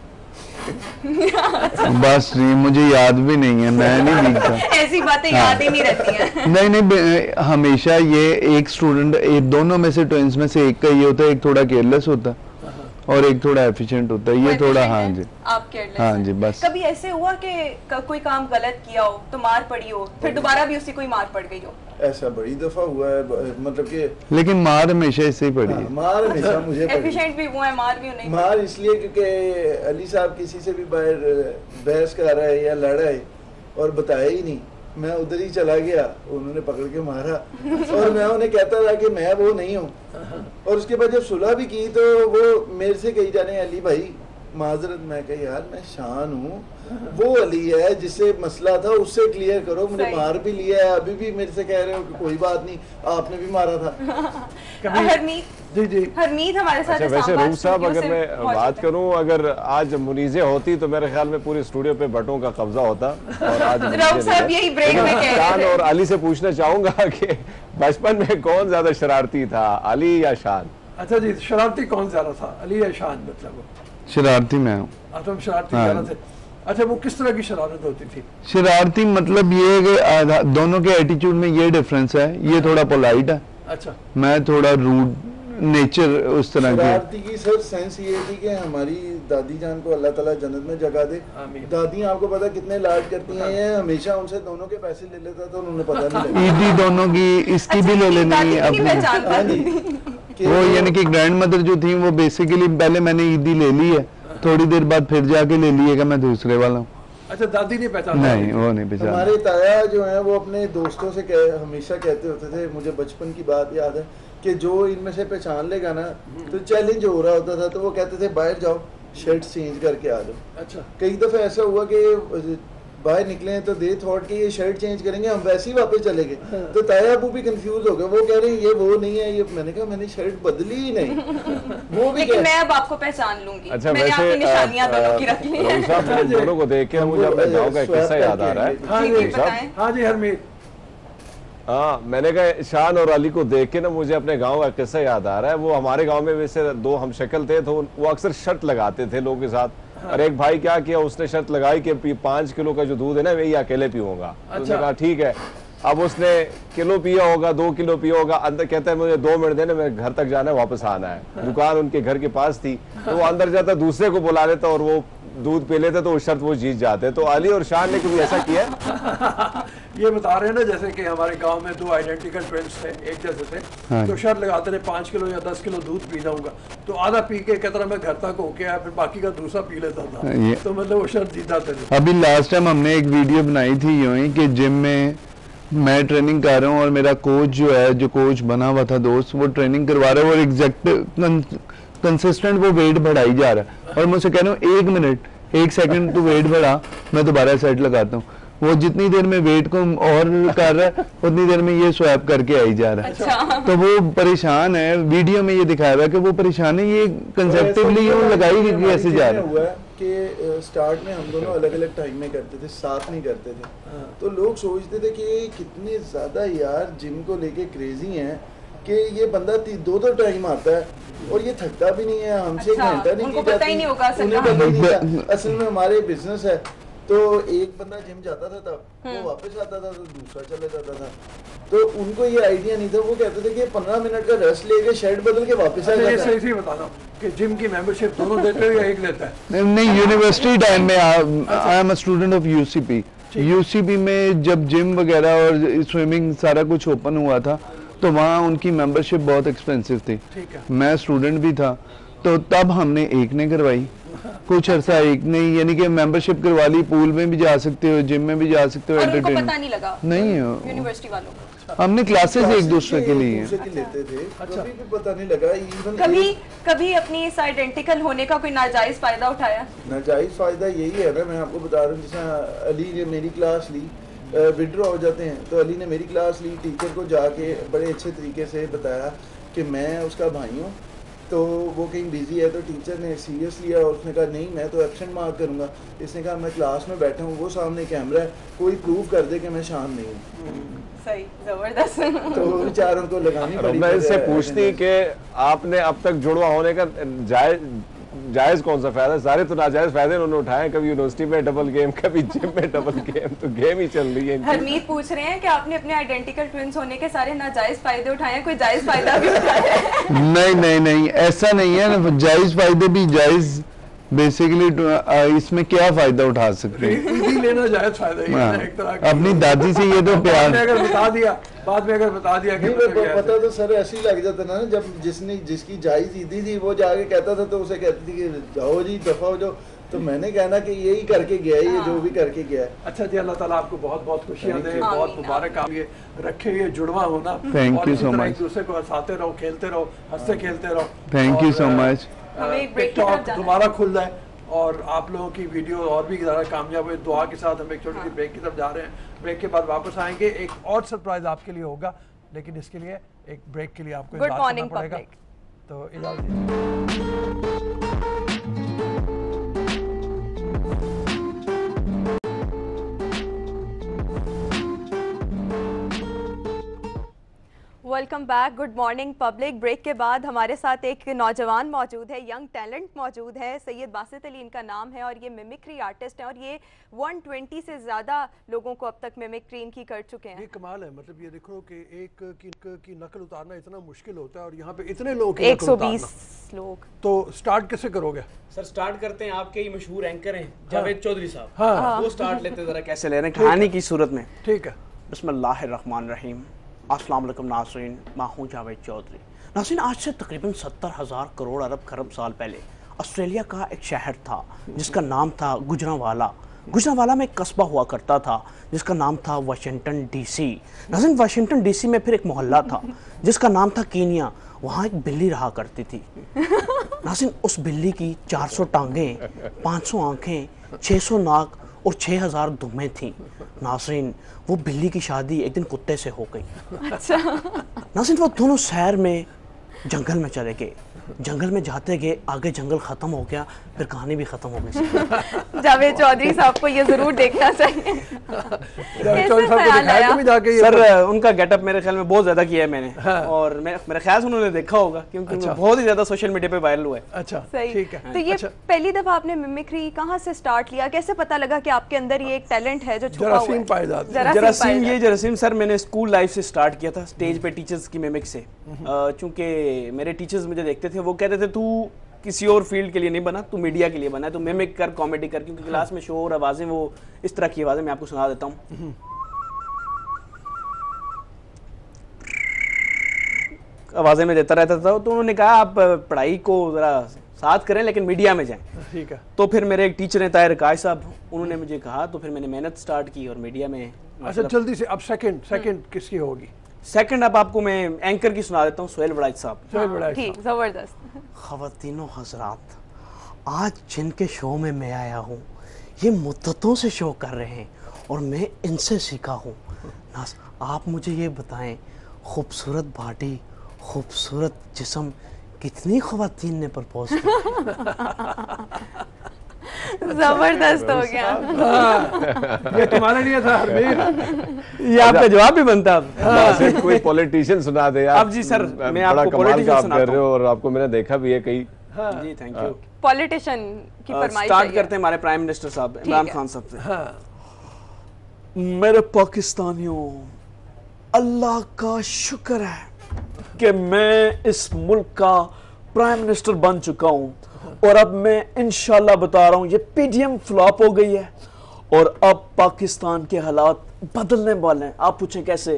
बस ये मुझे याद भी नहीं है, मैं नहीं वीक था। ऐसी बातें याद ही नहीं रहती हैं। नहीं नहीं, हमेशा ये एक स्टूडेंट, दोनों में से ट्विंस में से एक का ये होता है, एक थोड़ा केयरलेस होता है और एक थोड़ा एफिशिएंट होता है, ये थोड़ा। हाँ जी, आप केयरलेस हाँ हैं। जी, बस। कभी ऐसे हुआ कि कोई काम गलत किया हो तो मार पड़ी हो, फिर दोबारा भी उसी कोई मार पड़ गई हो? ऐसा बड़ी दफा हुआ है, मतलब कि लेकिन मार हमेशा इससे ही पड़ी है। मार हमेशा मुझे पड़ी। एफिशिएंट भी वो है, मार भी नहीं। मार इसलिए क्योंकि अली साहब किसी से भी बाहर बहस कर रहा है या लड़ा है और बताया ही नहीं, मैं उधर ही चला गया, उन्होंने पकड़ के मारा और मैं उन्हें कहता था कि मैं वो नहीं हूँ। और उसके बाद जब सुलह भी की तो वो मेरे से कही जाने अली भाई माजरत, मैं कही यार मैं शान हूँ, वो अली है जिससे मसला था उससे क्लियर करो, मुझे सही। मार भी लिया है, अभी भी मेरे से कह रहे हो कि कोई बात नहीं आपने भी मारा था। हरमीत जी जी हरमीत हमारे साथ अच्छा, वैसे इस्लामाबाद रूफ साहब स्टूडियो अगर से मैं मौजूद बात हैं। करूं, अगर आज मुनीजे होती तो मेरे ख्याल में पूरे स्टूडियो पे भट्टों का कब्जा होता, और आज मुनीजे रऊफ नहीं साहब है। यही ब्रेक में लेकिन कह रहे शान थे। और अली से पूछना चाहूंगा कि बचपन में कौन ज्यादा शरारती था, अली या शान? अच्छा जी, शरारती कौन ज्यादा था, अली या शान? मतलब शरारती मैं हूँ। तुम शरारती हाँ। ज्यादा थे। अच्छा, वो किस तरह की शरारत होती थी? शरारती मतलब ये है कि दोनों के एटीट्यूड में ये डिफरेंस है, ये थोड़ा पोलाइट है, अच्छा मैं थोड़ा रूड नेचर उस तरह की। शरारती की सर सेंस ये थी कि हमारी दादी जान को अल्लाह ताला जन्नत में जगह दे। आमीन। दादी आपको पता कितने लाड करती हैं, ये हमेशा उनसे दोनों के पैसे ले लेता था और उन्हें पता नहीं लगा। ईदी दोनों की, इसकी भी ले लेनी दादी की अपनी। पहचान हाँ पाती जी। थी। कि वो यानी कि ग्रैंड मदर जो थी वो बेसिकली पहले मैंने ईदी ले ली है, थोड़ी देर बाद फिर जाके ले ली है कि मैं दूसरे वाला हूँ। अच्छा, दादी ने पहचाना? नहीं, वो नहीं पहचाना। हमारे ताया जो है वो अपने दोस्तों से हमेशा कहते होते थे, मुझे बचपन की बात याद है कि जो इनमें से पहचान लेगा ना तो चैलेंज हो रहा होता था, तो वो कहते थे बाहर जाओ शर्ट चेंज करके आ जाओ। अच्छा कई दफे ऐसा हुआ कि बाहर निकले हैं तो दे थॉट कि ये शर्ट चेंज करेंगे, हम वैसे ही वापस चले गए। तो ताया अबू भी कंफ्यूज हो गए, वो कह रहे हैं ये वो नहीं है, ये मैंने कहा मैंने शर्ट बदली ही नहीं। वो भी लेकिन कह मैं अब आपको पहचान लूंगी। अच्छा, मैंने वैसे आपकी निशानियां दोनों की रख ली रऊफ हैं। साहब, मुझे दोनों को देख के मुझे अपने गाँव का एक किस्सा याद आ रहा है। हाँ जी, जी रऊफ साहब, बताएं। हाँ जी हरमीत। हाँ, मैंने कहा शान और अली को देख के ना मुझे अपने गांव का किस्सा याद आ रहा है। वो हमारे गांव में वैसे दो हम शक्ल थे, तो वो अक्सर शर्त लगाते थे लोगों के साथ। और एक भाई क्या किया, उसने शर्त लगाई कि 5 किलो का जो दूध है ना वही अकेले पीऊंगा। तो उसने कहा ठीक है। अब उसने किलो पिया होगा, 2 किलो पिया होगा, अंदर कहता है मुझे 2 मिनट देना, मेरे घर तक जाना है, वापस आना है। दुकान उनके घर के पास थी, तो वो अंदर जाता दूसरे को बुला लेता और वो दूध पी लेते, तो वो शर्त वो जीत जाते। तो अली और शान ने कभी ऐसा किया? ये बता रहे हैं ना, जैसे कि हमारे गांव में 2 आइडेंटिकल ट्विंस थे, एक जैसे थे, तो शर्त लगाते थे 5 किलो या 10 किलो दूध पी जाऊंगा, तो आधा पी के कहता मैं घर तक होके आया, फिर बाकी का दूसरा पी लेता था। तो मतलब वो शर्त जीत जाते थे। अभी लास्ट टाइम हमने एक वीडियो बनाई थी यूं ही कि जिम में मैं ट्रेनिंग कर रहा हूँ और मेरा कोच जो है, जो कोच बना हुआ था दोस्त, वो ट्रेनिंग करवा रहा है और एग्जैक्ट कंसिस्टेंट वो वेट बढ़ाई जा रहा है, और मुझसे कह रहा हूँ 1 मिनट 1 सेकंड तू वेट बढ़ा, मैं दोबारा सेट लगाता हूँ। वो जितनी देर में वेट को और कर रहा है उतनी देर में ये स्वैप करके आई जा रहा है। अच्छा। तो वो परेशान है, वीडियो में ये दिखाया हुआ है कि वो परेशान है, ये कंसेप्टिवली यूं लगाई कि कैसे जा रहा है। कि स्टार्ट में हम दोनों अलग अलग टाइम में करते थे, साथ नहीं करते थे, तो लोग सोचते थे कि कितने ज्यादा यार जिम को लेके क्रेजी हैं कि ये बंदा 2 टाइम आता है और ये थकता भी नहीं है, हमसे अच्छा, घंटा नहीं उनको की पता ही नहीं होगा असल उन्हें में। पता ही नहीं था। असल में हमारे बिजनेस है, तो एक बंदा जिम जाता था तब, वो वापस आता था तो दूसरा चले जाता था, तो उनको ये आइडिया नहीं था। वो कहते थे कि 15 मिनट का रेस्ट लेके शर्ट बदल के वापस आ ये जाता है। सही बता रहा हूँ कि जिम की मेंबरशिप दोनों देते हो या एक लेता है? नहीं, यूनिवर्सिटी टाइम में I am a student of UCP. UCP में जब जिम वगैरह और स्विमिंग सारा कुछ ओपन हुआ था, तो वहाँ उनकी मेंबरशिप बहुत एक्सपेंसिव थी। ठीक है। मैं स्टूडेंट भी था, तो तब हमने एक ने करवाई कुछ अरसा, एक ने, यानी कि मेंबरशिप करवा ली। पूल में भी जा सकते हो, जिम में भी जा सकते हो, और उनको एंटरटेनमेंट पता नहीं लगा नहीं यूनिवर्सिटी वालों को? हमने क्लासेस एक दूसरे के लिए दूसरे की लेते थे, कभी भी पता नहीं लगा। इवन कभी अपनी इस आइडेंटिकल होने का कोई नाजायज फायदा उठाया? नाजायज फायदा यही है ना, मैं आपको बता रहा हूँ। जैसे अली ने मेरी क्लास ली, विड्रॉ हो जाते हैं, तो अली ने मेरी क्लास ली, टीचर को जाके बड़े अच्छे तरीके से बताया कि मैं उसका भाई हूँ, तो वो कहीं बिजी है, तो टीचर ने सीरियस लिया और उसने कहा नहीं मैं तो एब्सेंट मार्क करूँगा। इसने कहा मैं क्लास में बैठा हूँ, वो सामने कैमरा है, कोई प्रूव कर दे कि मैं शान नहीं हूँ। सही, जबरदस्त। तो बेचारों को लगानी पड़ी। मैं इससे पूछती कि आपने अब तक जुड़वा होने का जायज कौन सा फायदा? सारे तो नाजायज फायदे उन्होंने उठाए, कभी यूनिवर्सिटी में डबल गेम, कभी जिम में डबल गेम, तो गेम ही चल रही है। हरमीत पूछ रहे हैं कि आपने अपने आइडेंटिकल ट्विंस होने के सारे नाजायज फायदे उठाए हैं, कोई जायज फायदा भी उठाया है? नहीं, ऐसा नहीं है ना। जायज फायदे भी जायज, बेसिकली इसमें क्या फायदा उठा सकते हैं? इजी लेना जायज फायदा ही है एक तरह का। अपनी दादी से ये तो प्यार, अगर बता दिया बाद में, अगर बता दिया कि पता तो सर ऐसे ही लग जाता ना, जब जिसकी जायज ईदी थी वो जाके कहता था तो उसे कहती थी कि जाओ जी दफा हो जाओ, तो मैंने कहना कि यही करके गया है, ये जो भी करके गया है। अच्छा जी, अल्लाह ताला आपको बहुत बहुत खुशियां दे, बहुत मुबारक आप ये रखे, ये जुड़वा होना। Thank you so much. एक दूसरे को हंसाते रहो, खेलते रहो, हंसते खेलते रहो। Thank you so much. हमें एक ब्रेक की तरफ टिकटॉक जाना है। दोबारा खुल जाए और आप लोगों की वीडियो और भी ज़्यादा कामयाब हुए, दुआ के साथ हम एक छोटी सी ब्रेक की तरफ जा रहे हैं। ब्रेक के बाद वापस आएंगे, एक और सरप्राइज आपके लिए होगा, लेकिन इसके लिए एक ब्रेक के लिए आपको गुड इंतजार मॉर्निंग करना पड़ेगा। पब्लिक। तो इजाज़त दीजिए। Welcome back, good morning public. Break के बाद हमारे साथ एक नौजवान मौजूद है, यंग टैलेंट मौजूद है, सैयद बासित अली इनका नाम है, और ये मिमिक्री आर्टिस्ट हैं, और ये 120 से ज़्यादा लोगों को अब तक मिमिक्री इनकी कर चुके हैं। ये कमाल है, मतलब ये देखो कि एक की नकल उतारना इतना मुश्किल होता है, और यहाँ पे इतने लोग 120 लोग। तो स्टार्ट कैसे करोगे? सर स्टार्ट करते हैं, आपके ही मशहूर एंकर हैं जावेद चौधरी साहब, हाँ। वो स्टार्ट लेते जरा कैसे ले रहे हैं कहानी की सूरत में। ठीक है। बिस्मिल्लाहिर्रहमानिर्रहीम, अस्सलाम वालेकुम नाज़रीन, मैं हूँ जावेद चौधरी। नाज़रीन, आज से तकरीबन 70,000 करोड़ अरब खरब साल पहले ऑस्ट्रेलिया का एक शहर था जिसका नाम था गुजरांवाला। गुजरांवाला में एक कस्बा हुआ करता था जिसका नाम था वाशिंगटन डीसी। नाज़रीन, वाशिंगटन डीसी में फिर एक मोहल्ला था जिसका नाम था कीनिया। वहाँ एक बिल्ली रहा करती थी। नाज़रीन, उस बिल्ली की 400 टांगें, 500 आँखें, 600 नाक और 6000 दुम्में थीं। नाज़रीन, वो बिल्ली की शादी एक दिन कुत्ते से हो गई। अच्छा। नाज़रीन, वो दोनों सैर में जंगल में चले गए। जंगल में जाते गए, आगे जंगल खत्म हो गया, फिर कहानी भी खत्म हो गई। जावेद चौधरी साहब को ये जरूर देखना चाहिए। चौधरी साहब को दिखाया कभी जाके ये? सर उनका गेटअप मेरे ख्याल में बहुत ज्यादा किया है मैंने, और मेरे ख्याल से उन्होंने देखा होगा क्योंकि बहुत ही ज्यादा सोशल मीडिया पे वायरल हुआ है। अच्छा, सही। ठीक है। तो ये पहली दफा आपने मिमिक्री कहाँ से स्टार्ट लिया, कैसे पता लगा कि आपके अंदर ये एक टैलेंट है जो छुपा हुआ जरासीम है? पाए जाते हैं। जरासीम सर मैंने स्कूल लाइफ से स्टार्ट किया था, स्टेज पे टीचर्स की मिमिक से। चूंकि मेरे टीचर्स मुझे देखते थे, वो कहते थे तू किसी और फील्ड के लिए नहीं बना, तू मीडिया के लिए बना है, तू मिमिक कर, कॉमेडी कर, क्योंकि क्लास में शोर आवाजें, वो इस तरह की आवाजें मैं आपको सुना देता हूँ। आवाजें में देता रहता था, तो उन्होंने कहा आप पढ़ाई को जरा साथ करें लेकिन मीडिया में जाएं। ठीक है। तो फिर मेरे एक टीचर हैं ताहिर काश साहब, उन्होंने मुझे कहा, तो फिर मैंने मेहनत स्टार्ट की और मीडिया में। अच्छा, जल्दी से अब सेकंड किसकी होगी? सेकंड अब आपको मैं एंकर की सुना देता हूँ, सोहेल वड़ाइच साहब। सोहेल वड़ाइच ठीक, जबरदस्त। ख़वातीनो हज़रात, आज जिनके शो में मैं आया हूँ ये मुद्दतों से शो कर रहे हैं और मैं इनसे सीखा हूँ। नास, आप मुझे ये बताएं, खूबसूरत बॉडी, खूबसूरत जिस्म, कितनी ख़वातीन ने प्रपोज किया? जबरदस्त हो गया। ये तुम्हारे लिए था हरमीर। ये आपका जवाब भी बनता है। बासित कोई पॉलिटिशियन सुना दे यार। अब जी सर, मैं बड़ा आपको कमाल का politician आप सुनाता कर रहे हो, और आपको मैंने देखा भी है कई। जी थैंक यू। पॉलिटिशियन की फरमाइश स्टार्ट करते हैं हमारे प्राइम मिनिस्टर साहब इमरान खान साहब से। मेरे पाकिस्तानियों, अल्लाह का शुक्र है कि मैं इस मुल्क का प्राइम मिनिस्टर बन चुका हूं, और अब मैं इंशाल्लाह बता रहा हूं ये पीडीएम फ्लॉप हो गई है और अब पाकिस्तान के हालात बदलने वाले हैं। आप पूछें कैसे?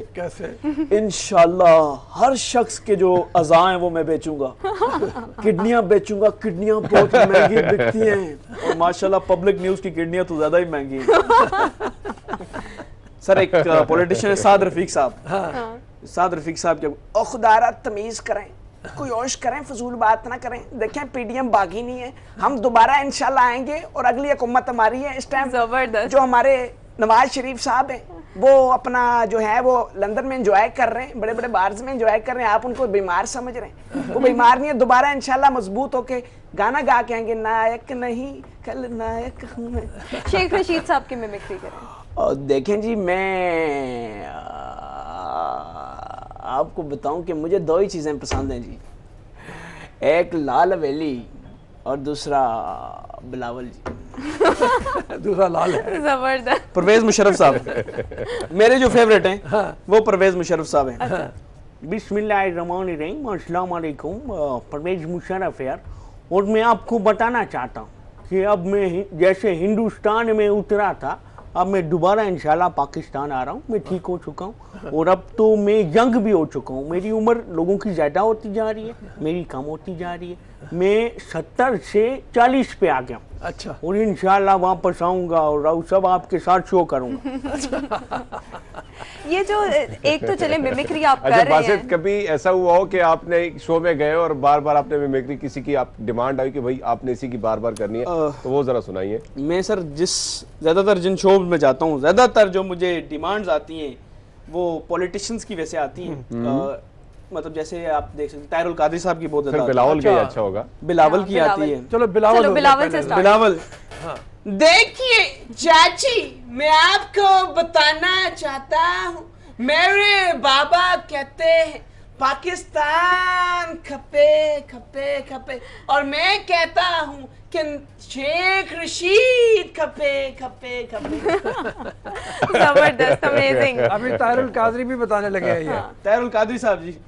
इंशाल्लाह हर शख्स के जो अज़ा हैं वो मैं बेचूंगा, किडनियां बेचूंगा। किडनियां बहुत महंगी बिकती हैं, और माशाल्लाह पब्लिक न्यूज की किडनियां तो ज्यादा ही महंगी हैं। सर एक पॉलिटिशियन है साद रफीक साहब। साद रफीक साहब जब ओ खुदारा तमीज करें, कोई ओश करें, फजूल बात ना करें, देखें पीडीएम बागी नहीं है, हम दोबारा इंशाल्लाह आएंगे और अगली हुकूमत हमारी है। इस टाइम जबरदस्त। जो हमारे नवाज शरीफ साहब हैं वो अपना जो है वो लंदन में एंजॉय कर रहे हैं, बड़े बड़े बार्स में एंजॉय कर रहे हैं, आप उनको बीमार समझ रहे हैं। वो बीमार नहीं है, दोबारा इंशाल्लाह मजबूत होके गाना गा के आएंगे, नायक नहीं कल नायक हूं मैं। शेख रशीद साहब की मिमिक्री करें। और देखें जी, मैं आपको बताऊं कि मुझे दो ही चीज़ें पसंद हैं जी, एक लाल हवेली और दूसरा बिलावल जी। दूसरा लाल है। जबरदस्त। परवेज मुशर्रफ साहब मेरे जो फेवरेट हैं वो परवेज मुशर्रफ साहब हैं। बिस्मिल्लाहिर्रहमानिर्रहीम, अस्सलाम वालेकुम। परवेज मुशर्रफ यार, और मैं आपको बताना चाहता हूँ कि अब मैं जैसे हिंदुस्तान में उतरा था, अब मैं दोबारा इंशाल्लाह पाकिस्तान आ रहा हूँ। मैं ठीक हो चुका हूँ और अब तो मैं यंग भी हो चुका हूँ। मेरी उम्र लोगों की ज़्यादा होती जा रही है, मेरी कम होती जा रही है। मैं 70 से 40 पे आ गया हूँ। अच्छा। और इंशाल्लाह वापस आऊँगा और राव साहब आपके साथ शो करूँगा। ये जो एक तो चले मिमिक्री आप अच्छा कर रहे बासित, हैं, कभी ऐसा हुआ हो कि आपने एक शो में गए और बार बार आपने मिमिक्री किसी की आप डिमांड आई कि भाई आपने इसी की बार बार करनी है, तो वो जरा सुनाइए। मैं सर ज़्यादातर जिन शो में जाता हूँ, ज़्यादातर जो मुझे डिमांड्स आती हैं वो पॉलिटिशियंस की वैसे आती हैं। मतलब जैसे आप देख सकते हैं ताहिरुल कादरी साहब की बहुत ज़्यादा बिलावल का अच्छा होगा। बिलावल की आती है। चलो बिलावल से start। बिलावल, देखिए चाची, मैं आपको बताना चाहता हूँ, मेरे बाबा कहते हैं पाकिस्तान खपे खपे खपे, और मैं कहता हूँ कि शेख रशीद खपे खपे खपे। जबरदस्त, अमेजिंग। अभी ताहिरुल कादरी भी बताने लगे हैं ये। ताहिरुल कादरी साहब जी,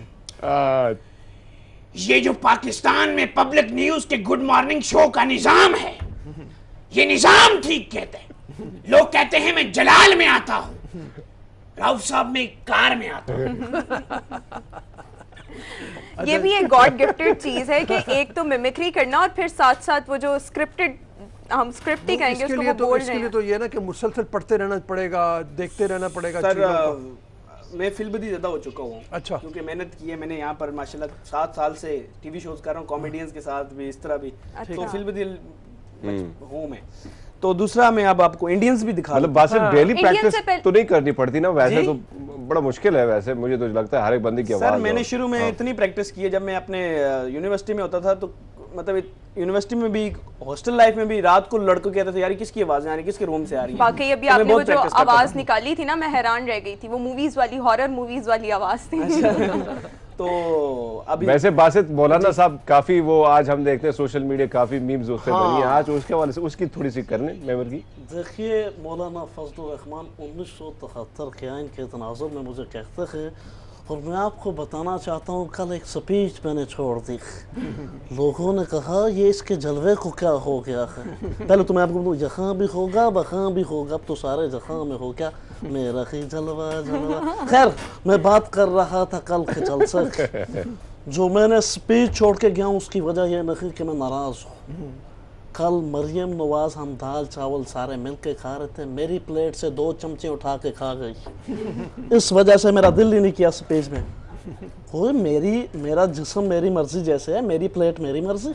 ये जो पाकिस्तान में पब्लिक न्यूज के गुड मॉर्निंग शो का निजाम है, ये निजाम ठीक कहते हैं। लोग कहते हैं मैं जलाल में आता हूं, राउफ साहब में कार में आता हूं। ये भी एक गॉड गिफ्टेड चीज है कि एक तो मिमिक्री करना और फिर साथ साथ वो जो स्क्रिप्टेड, हम स्क्रिप्ट ही कहेंगे उसको, वो बोल रहे इसके लिए हैं। तो ये ना कि मुसलसल पढ़ते रहना पड़ेगा, देखते रहना पड़ेगा सर चीज़ों को। मैं फिल्म ज़्यादा हो चुका हूँ। अच्छा। क्योंकि मेहनत की है मैंने यहाँ पर माशाल्लाह 7 साल से टीवी शोज कर रहा हूँ, कॉमेडियंस के साथ भी, इस तरह भी। तो फिल्म होम है। तो दूसरा मैं अब आपको इंडियंस भी दिखा मतलब बासित डेली Indian से प्रैक्टिस तो नहीं करनी पड़ती ना वैसे तो बड़ा मुश्किल है वैसे, मुझे तो लगता है हर एक बंदे की आवाज। सर मैंने शुरू में इतनी प्रैक्टिस की है, जब मैं अपने यूनिवर्सिटी में होता था तो मतलब यूनिवर्सिटी में भी हॉस्टल लाइफ में भी रात को लड़कों कहते थे यार किसकी आवाज आ रही है, किसके रूम से आ रही है। वाकई अभी तो मैं आपने वो बहुत जो practice करता आवाज था। निकाली थी ना, मैं हैरान रह गई थी। वो मूवीज वाली, हॉरर मूवीज वाली आवाज थी। तो अभी वैसे बासित मौलाना साहब काफी वो आज हम देखते हैं सोशल मीडिया काफी मीम्स उससे बनी है, आज उसके हवाले से उसकी थोड़ी सी करने मेमोरी की। देखिए मौलाना फजलुर रहमान 1973 के आइन के तनाजुर में मुझे कहते हैं, और मैं आपको बताना चाहता हूँ कल एक स्पीच मैंने छोड़ दी, लोगों ने कहा ये इसके जलवे को क्या हो गया है। पहले तो मैं आपको बोलूँ यहाँ भी होगा वहाँ भी होगा, अब तो सारे जहाँ में हो गया, मेरा ही जलवा जलवा। खैर मैं बात कर रहा था कल के जलसे, जो मैंने स्पीच छोड़ के गया हूँ उसकी वजह यह नहीं कि मैं नाराज हूँ। कल मरियम नवाज हम दाल चावल सारे मिल के खा रहे थे, मेरी प्लेट से 2 चमचे उठा के खा गई। इस वजह से मेरा दिल ही नहीं किया स्पेस में। कोई मेरा जिस्म मेरी मर्जी जैसे है, मेरी प्लेट मेरी मर्जी।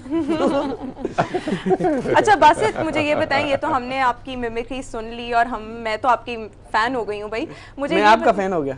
अच्छा बासित, मुझे ये बताएं, ये तो हमने आपकी मिमिक्री सुन ली और मैं तो आपकी फैन हो गई हूँ भाई। मुझे मैं आपका फैन हो गया।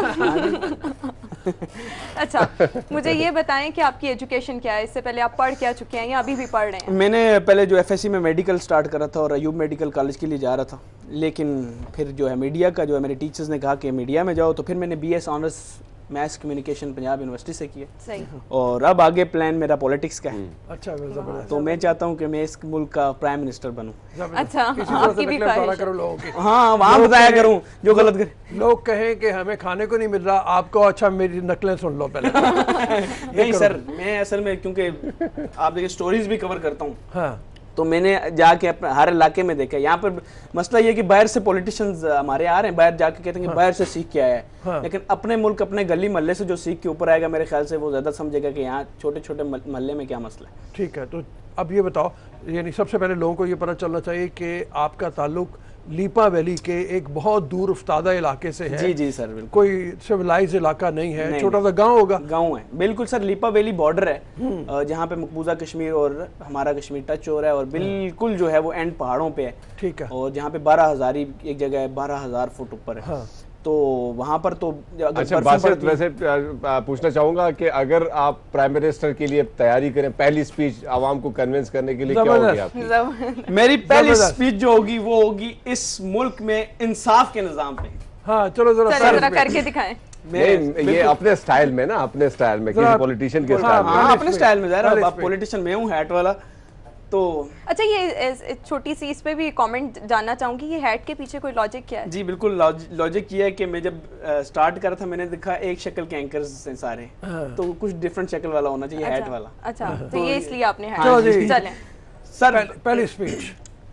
अच्छा अच्छा, मुझे ये बताएं कि आपकी एजुकेशन क्या है, इससे पहले आप पढ़ क्या चुके हैं या अभी भी पढ़ रहे हैं? मैंने पहले जो एफएससी में मेडिकल स्टार्ट करा था और अयूब मेडिकल कॉलेज के लिए जा रहा था, लेकिन फिर जो है मीडिया का जो है मेरे टीचर्स ने कहा कि मीडिया में जाओ, तो फिर मैंने BS honours maths communication Punjab university से किया। सही। और अब आगे प्लान मेरा पॉलिटिक्स का है। अच्छा जबरदस्त। तो मैं चाहता हूँ कि मैं इस मुल्क का प्राइम मिनिस्टर बनूं। अच्छा, किसी तरह से आपकी भी नकलें ख्वाहिश उतारा है। करो लोगों की। हाँ वहाँ लोग बताया कहें- करूँ जो गलत करे। लोग कहें कि हमें खाने को नहीं मिल रहा, आपको अच्छा मेरी नकलें सुन लो पहले। नहीं सर, मैं असल में क्योंकि आप देखिए स्टोरीज भी कवर करता हूँ, हाँ तो मैंने जाके अपने हर इलाके में देखा। यहाँ पर मसला ये कि बाहर से पॉलिटिशियंस हमारे आ रहे हैं, बाहर जाके कहते हैं कि बाहर से सीख के आया है, हाँ। लेकिन अपने मुल्क अपने गली मोहल्ले से जो सीख के ऊपर आएगा मेरे ख्याल से वो ज्यादा समझेगा कि यहाँ छोटे छोटे मोहल्ले में क्या मसला है। ठीक है, तो अब ये बताओ, यानी सबसे पहले लोगों को ये पता चलना चाहिए कि आपका ताल्लुक लीपा वैली के एक बहुत दूर उफ्तादा इलाके से है। जी जी सर, बिल्कुल कोई सिविलाइज इलाका नहीं है, नहीं, छोटा सा गांव होगा। गांव है बिल्कुल सर, लीपा वैली बॉर्डर है जहाँ पे मकबूजा कश्मीर और हमारा कश्मीर टच हो रहा है, और बिल्कुल जो है वो एंड पहाड़ों पे है। ठीक है। और जहाँ पे 12,000 एक जगह है, 12,000 फुट ऊपर है। हाँ। तो वहाँ पर तो अगर अच्छा बर्फ बासित, पड़ती है- वैसे पूछना चाहूंगा कि अगर आप प्राइम मिनिस्टर के लिए तैयारी करें, पहली स्पीच आवाम को कन्विंस करने के लिए क्या होगी आपकी? मेरी पहली जबरदस्त। स्पीच जो होगी वो होगी इस मुल्क में इंसाफ के निजाम पे। हाँ चलो जरा चलिए जरा करके दिखाएं। नहीं, ये अपने स्टाइल में ना, अपने स्टाइल में, किसी जरा- पॉलिटिशियन के हाँ, स्टाइल में। हाँ। हाँ अपने स्टाइल में ज़रा, पहले अब इस पे। पॉलिटिशियन मैं हूँ हैट वाला। तो अच्छा, ये छोटी सी इस पे भी कमेंट जानना चाहूंगी, ये हैट के पीछे कोई लॉजिक क्या है? जी बिल्कुल, लॉजिक ये है कि मैं जब स्टार्ट करा था मैंने देखा एक शक्ल के एंकर्स हैं सारे, तो कुछ डिफरेंट शक्ल वाला होना चाहिए, हैट वाला। अच्छा, तो ये इसलिए आपने चलो हैट जी। चलें। सर पहली स्पीच।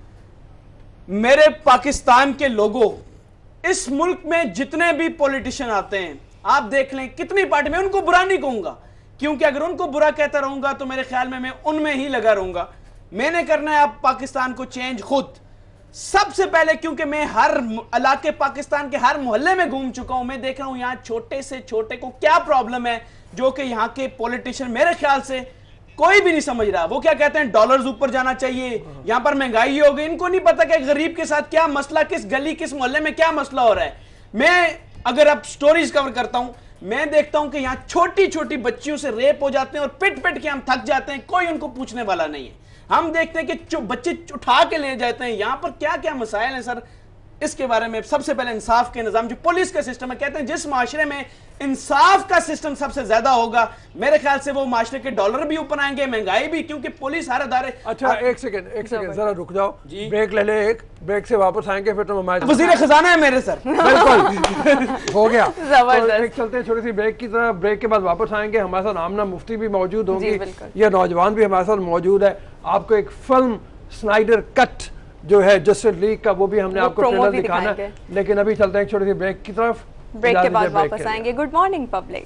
मेरे पाकिस्तान के लोगों, इस मुल्क में जितने भी पॉलिटिशियन आते हैं आप देख लें कितनी पार्टी में, उनको बुरा नहीं कहूंगा, क्योंकि अगर उनको बुरा कहता रहूंगा तो मेरे ख्याल में मैं उनमें ही लगा रहूंगा। मैंने करना है अब पाकिस्तान को चेंज खुद, सबसे पहले, क्योंकि मैं हर इलाके पाकिस्तान के हर मोहल्ले में घूम चुका हूं। मैं देख रहा हूं यहाँ छोटे से छोटे को क्या प्रॉब्लम है, जो कि यहाँ के पॉलिटिशियन मेरे ख्याल से कोई भी नहीं समझ रहा। वो क्या कहते हैं डॉलर्स ऊपर जाना चाहिए, यहाँ पर महंगाई हो गई, इनको नहीं पता कि गरीब के साथ क्या मसला, किस गली किस मोहल्ले में क्या मसला हो रहा है। मैं अगर अब स्टोरीज कवर करता हूं, मैं देखता हूं कि यहाँ छोटी छोटी बच्चियों से रेप हो जाते हैं और पिट पिट के हम थक जाते हैं, कोई उनको पूछने वाला नहीं है। हम देखते हैं कि बच्चे उठा के ले जाते हैं। यहाँ पर क्या क्या मसाइल हैं सर, इसके बारे में सबसे पहले इंसाफ के निजाम, जो पुलिस का सिस्टम है, कहते हैं जिस माशरे में इंसाफ का सिस्टम सबसे ज्यादा होगा मेरे ख्याल से वो माशरे के डॉलर भी ऊपर आएंगे, महंगाई भी, क्योंकि पुलिस हर अदारे। अच्छा एक सेकंड जरा रुक जाओ, ब्रेक ले ले, एक ब्रेक से वापस आएंगे फिर तुम हमारे वजीर खजाना है मेरे सर। बिल्कुल हो गया। जबरदस्त। तो एक चलते हैं छोटी सी ब्रेक की तरह, ब्रेक के बाद वापस आएंगे। हमारे साथ आमना मुफ्ती भी मौजूद होंगी, बिल्कुल। ये नौजवान भी हमारे साथ मौजूद है। आपको एक फिल्म स्नाइडर कट जो है जस्टिस लीग का, वो भी हमने वो आपको प्रोमो ट्रेलर भी दिखाना है, दिखाएंगे। लेकिन अभी चलते हैं एक छोटी सी ब्रेक की तरफ। ब्रेक के इजाज़त बाद दीजिए ब्रेक वापस के लिए। आएंगे। Good morning public.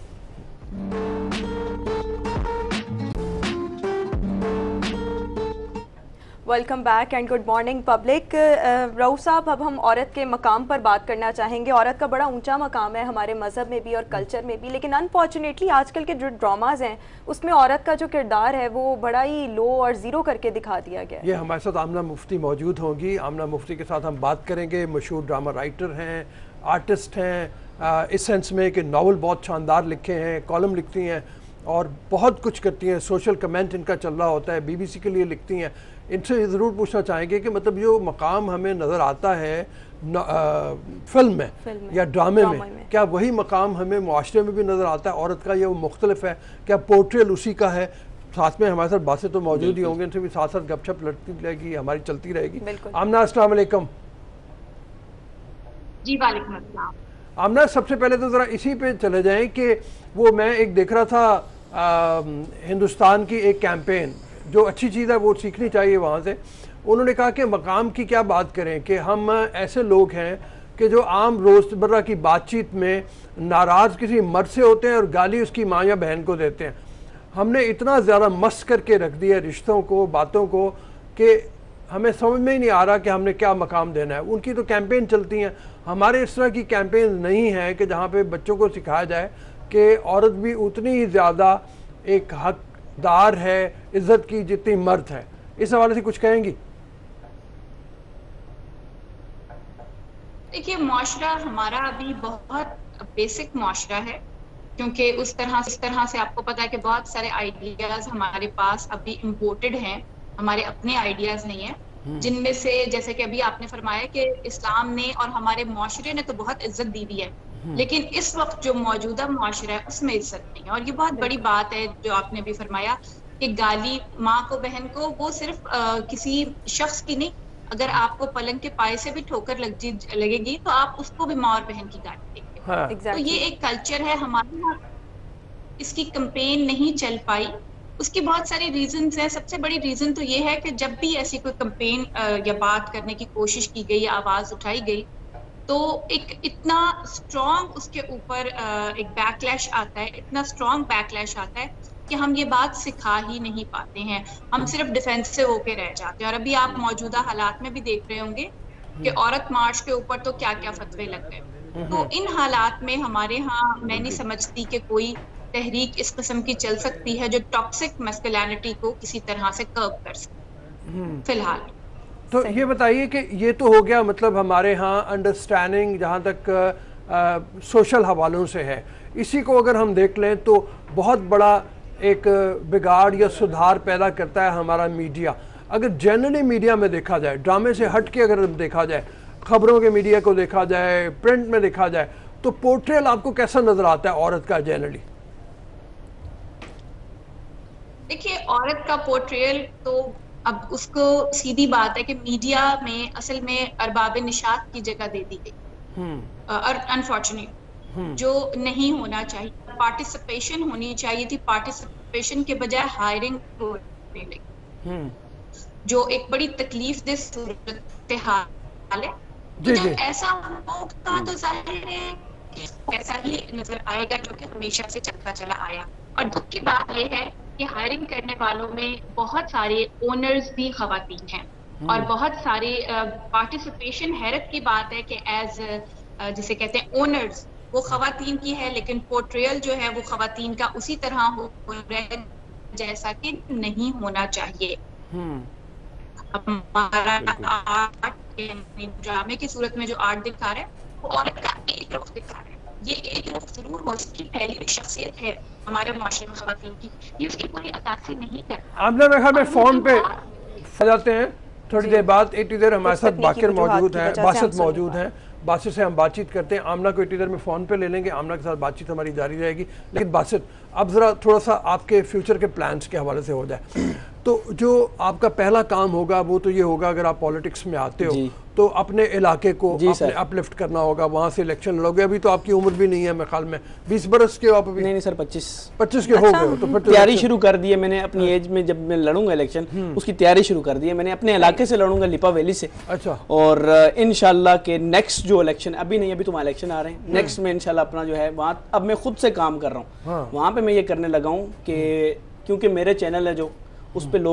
Welcome back and good morning public. Rauf साहब, अब हम औरत के मकाम पर बात करना चाहेंगे। औरत का बड़ा ऊंचा मकाम है हमारे मज़हब में भी और कल्चर में भी, लेकिन अनफॉर्चुनेटली आजकल के जो ड्रामाज हैं उसमें औरत का जो किरदार है वो बड़ा ही लो और ज़ीरो करके दिखा दिया गया है। ये हमारे साथ आमना मुफ्ती मौजूद होंगी। आमना मुफ्ती के साथ हम बात करेंगे। मशहूर ड्रामा राइटर हैं, आर्टिस्ट हैं, इस सेंस में कि नावल बहुत शानदार लिखे हैं, कॉलम लिखती हैं और बहुत कुछ करती हैं। सोशल कमेंट इनका चल रहा होता है, BBC के लिए लिखती हैं। इनसे ज़रूर पूछना चाहेंगे कि मतलब जो मकाम हमें नज़र आता है फिल्म में या ड्रामे में, क्या वही मकाम हमें मुआशरे में भी नज़र आता है औरत का, या वो मुख्तलिफ है? क्या पोर्ट्रेल उसी का है? साथ में हमारे साथ बातें तो मौजूद ही होंगे, इनसे भी साथ साथ गपशप लड़ती रहेगी, हमारी चलती रहेगी। आमना, अस्सलाम वालेकुम। जी वालेकुम अस्सलाम। आमना, सबसे पहले तो ज़रा इसी पे चले जाएं कि वो मैं एक देख रहा था हिंदुस्तान की एक कैंपेन, जो अच्छी चीज़ है वो सीखनी चाहिए वहाँ से। उन्होंने कहा कि मकाम की क्या बात करें कि हम ऐसे लोग हैं कि जो आम रोज़मर्रा की बातचीत में नाराज़ किसी मर्द से होते हैं और गाली उसकी माँ या बहन को देते हैं। हमने इतना ज़्यादा मस करके रख दिया रिश्तों को, बातों को, कि हमें समझ में ही नहीं आ रहा कि हमने क्या मकाम देना है। उनकी तो कैंपेन चलती हैं, हमारे इस तरह की कैंपेन नहीं है कि जहाँ पे बच्चों को सिखाया जाए कि औरत भी उतनी ही ज़्यादा एक हकदार है इज़्ज़त की जितनी मर्द है। इस हवाले से कुछ कहेंगी? देखिए, माशरा हमारा अभी बहुत बेसिक माशरा है, क्योंकि उस तरह से आपको पता है कि बहुत सारे आइडियाज़ हमारे पास अभी इम्पोर्टेड हैं, हमारे अपने आइडियाज़ नहीं हैं, जिनमें से जैसे कि अभी आपने फरमाया कि इस्लाम ने और हमारे माशरे ने तो बहुत इज्जत दी हुई है, लेकिन इस वक्त जो मौजूदा माशरा है उसमें इज्जत नहीं है। और ये बहुत बड़ी बात है जो आपने भी फरमाया कि गाली माँ को, बहन को, वो सिर्फ किसी शख्स की नहीं, अगर आपको पलंग के पाए से भी ठोकर लगेगी तो आप उसको भी माँ और बहन की गाली देंगे। हाँ। तो ये एक कल्चर है हमारे यहाँ, इसकी कंपेन नहीं चल पाई। उसकी बहुत सारी रीजंस हैं। सबसे बड़ी रीजन तो ये है कि जब भी ऐसी कोई कंपेन या बात करने की कोशिश की गई या आवाज उठाई गई तो एक इतना स्ट्रॉन्ग उसके ऊपर एक बैकलैश आता है, इतना स्ट्रॉन्ग बैकलैश आता है कि हम ये बात सिखा ही नहीं पाते हैं, हम सिर्फ डिफेंसिव होके रह जाते हैं। और अभी आप मौजूदा हालात में भी देख रहे होंगे कि औरत मार्च के ऊपर तो क्या क्या फतवे लग गए। तो इन हालात में हमारे यहाँ मैं नहीं समझती कि कोई तहरीक इस किस्म की चल सकती है जो टॉक्सिक मैस्कुलिनिटी को किसी तरह से कर्व कर सके फिलहाल। तो ये बताइए कि ये तो हो गया मतलब हमारे यहाँ अंडरस्टैंडिंग जहाँ तक सोशल हवालों से है। इसी को अगर हम देख लें तो बहुत बड़ा एक बिगाड़ या सुधार पैदा करता है हमारा मीडिया। अगर जनरली मीडिया में देखा जाए, ड्रामे से हट के अगर देखा जाए, खबरों के मीडिया को देखा जाए, प्रिंट में देखा जाए, तो पोर्ट्रेल आपको कैसा नजर आता है औरत का जनरली? देखिए, औरत का पोर्ट्रेल तो अब उसको सीधी बात है कि मीडिया में असल में अरबाब निशात की जगह दे दी गई, और अनफॉर्चुनेट जो नहीं होना चाहिए। पार्टिसिपेशन होनी चाहिए थी, पार्टिसिपेशन के बजाय हायरिंग होने लगी, जो एक बड़ी तकलीफ दे सूरत हाल है। तो जब ऐसा होगा तो जाहिर है ऐसा ही नजर आएगा जो कि हमेशा से चलता चला आया। और दुख की बात यह है कि हायरिंग करने वालों में बहुत सारे ओनर्स भी खवातीन हैं और बहुत सारे पार्टिसिपेशन हैरत की बात है कि एज जिसे कहते हैं ओनर्स वो खवातीन की है, लेकिन पोर्ट्रेयल जो है वो खवातीन का उसी तरह हो रहा है जैसा कि नहीं होना चाहिए। हमारा आर्ट ड्रामे की सूरत में जो आर्ट दिखा रहे हैं वो औरत का एक रुख दिखा रहे हैं। ये एक रुख जरूर हो, उसकी फैली हुई शख्सियत है हमारे माशरे में खवातीन की, ये उसकी पूरी अक्कासी नहीं करता। आपने मेरे ख्याल में फोन पे जाते हैं थोड़ी देर बाद। इतनी देर हमारे साथ बाकिर मौजूद है, बासित मौजूद हैं, बासित से हम बातचीत करते हैं। आमना को इतनी देर में फ़ोन पे ले लेंगे, आमना के साथ बातचीत हमारी जारी रहेगी। लेकिन बासित, अब ज़रा थोड़ा सा आपके फ्यूचर के प्लान्स के हवाले से हो जाए। तो जो आपका पहला काम होगा वो तो ये होगा, अगर आप पॉलिटिक्स में आते हो तो अपने इलाके को अपने अपलिफ्ट करना होगा, वहाँ से इलेक्शन लड़ोगे। अभी तो आपकी उम्र भी नहीं है, मेरे ख्याल में 20 बरस के हो आप अभी? नहीं सर, 25 के हो गए हो। तो फिर तैयारी शुरू कर दी है मैंने अपनी एज में, जब मैं लड़ूंगा इलेक्शन उसकी तैयारी शुरू कर दी है मैंने। अपने इलाके से लड़ूंगा, लिपा वैली से। अच्छा। और इंशाल्लाह के नेक्स्ट जो इलेक्शन, अभी नहीं, अभी तो वहाँ इलेक्शन आ रहे हैं, नेक्स्ट में इंशाल्लाह अपना जो है वहाँ अब मैं खुद से काम कर रहा हूँ। वहाँ पे मैं ये करने लगा हूँ कि क्योंकि मेरे चैनल है जो उस पर लोग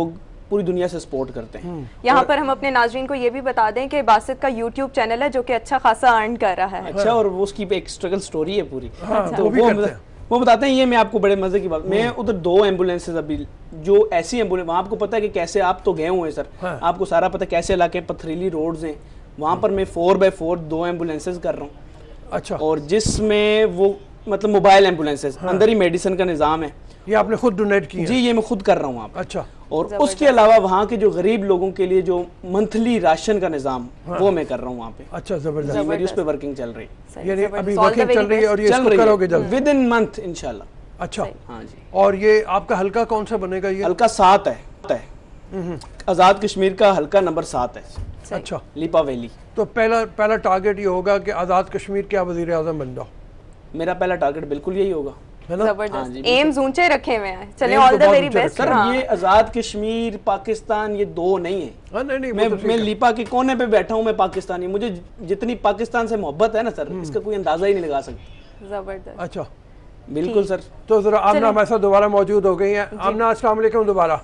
पूरी दुनिया से सपोर्ट करते हैं। यहाँ पर हम अपने नाजरीन को ये भी बता दें कि बासित का यूट्यूब चैनल है जो कि अच्छा खासा अर्न कर रहा है। अच्छा, और वो उसकी एक स्ट्रगल स्टोरी है पूरी। तो वो बताते हैं। ये मैं आपको बड़े मजे की बात, मैं उधर 2 एम्बुलेंसेज अभी जो ऐसी एम्बुलेंस, वहाँ आपको पता है कि कैसे, आप तो गए हुए हैं सर, आपको सारा पता है कैसे इलाके पथरीली रोड्स हैं, वहाँ पर मैं 4x4 2 एम्बुलेंसेज कर रहा हूँ। अच्छा। और जिसमें वो मतलब मोबाइल एम्बुलेंसेज, अंदर ही मेडिसिन का निज़ाम है। ये आपने खुद डोनेट की? जी, ये मैं खुद कर रहा हूँ आप। अच्छा। और उसके अलावा वहाँ के जो गरीब लोगों के लिए जो मंथली राशन का निज़ाम, वो मैं कर रहा हूँ वहाँ पे। अच्छा, जबरदस्त। मेरी उस पे वर्किंग चल रही है। यानी अभी वर्किंग चल रही है और ये इसको करोगे जल्द? विद इन मंथ इंशाल्लाह। अच्छा। हाँ जी। और ये आपका हल्का कौन सा बनेगा? ये हल्का 7 है। आज़ाद कश्मीर का हल्का नंबर 7 है। अच्छा। लिपा वैली। तो पहला टारगेट ये होगा कि आज़ाद कश्मीर के वज़ीर आज़म बन जाओ? मेरा पहला टारगेट बिल्कुल यही होगा। जबरदस्त, एम्स ऊंचे रखे हुए हैं। चले, all the very best sir. ये आज़ाद कश्मीर पाकिस्तान ये 2 नहीं है। नहीं, मैं लिपा के कोने पे बैठा हूँ, मैं पाकिस्तानी, मुझे जितनी पाकिस्तान से मोहब्बत है ना सर, इसका कोई अंदाजा ही नहीं लगा सकते। जबरदस्त। अच्छा, बिल्कुल सर। तो जरा आमना हमारे साथ दोबारा मौजूद हो गई हैं। आमना, अस्सलाम वालेकुम दोबारा।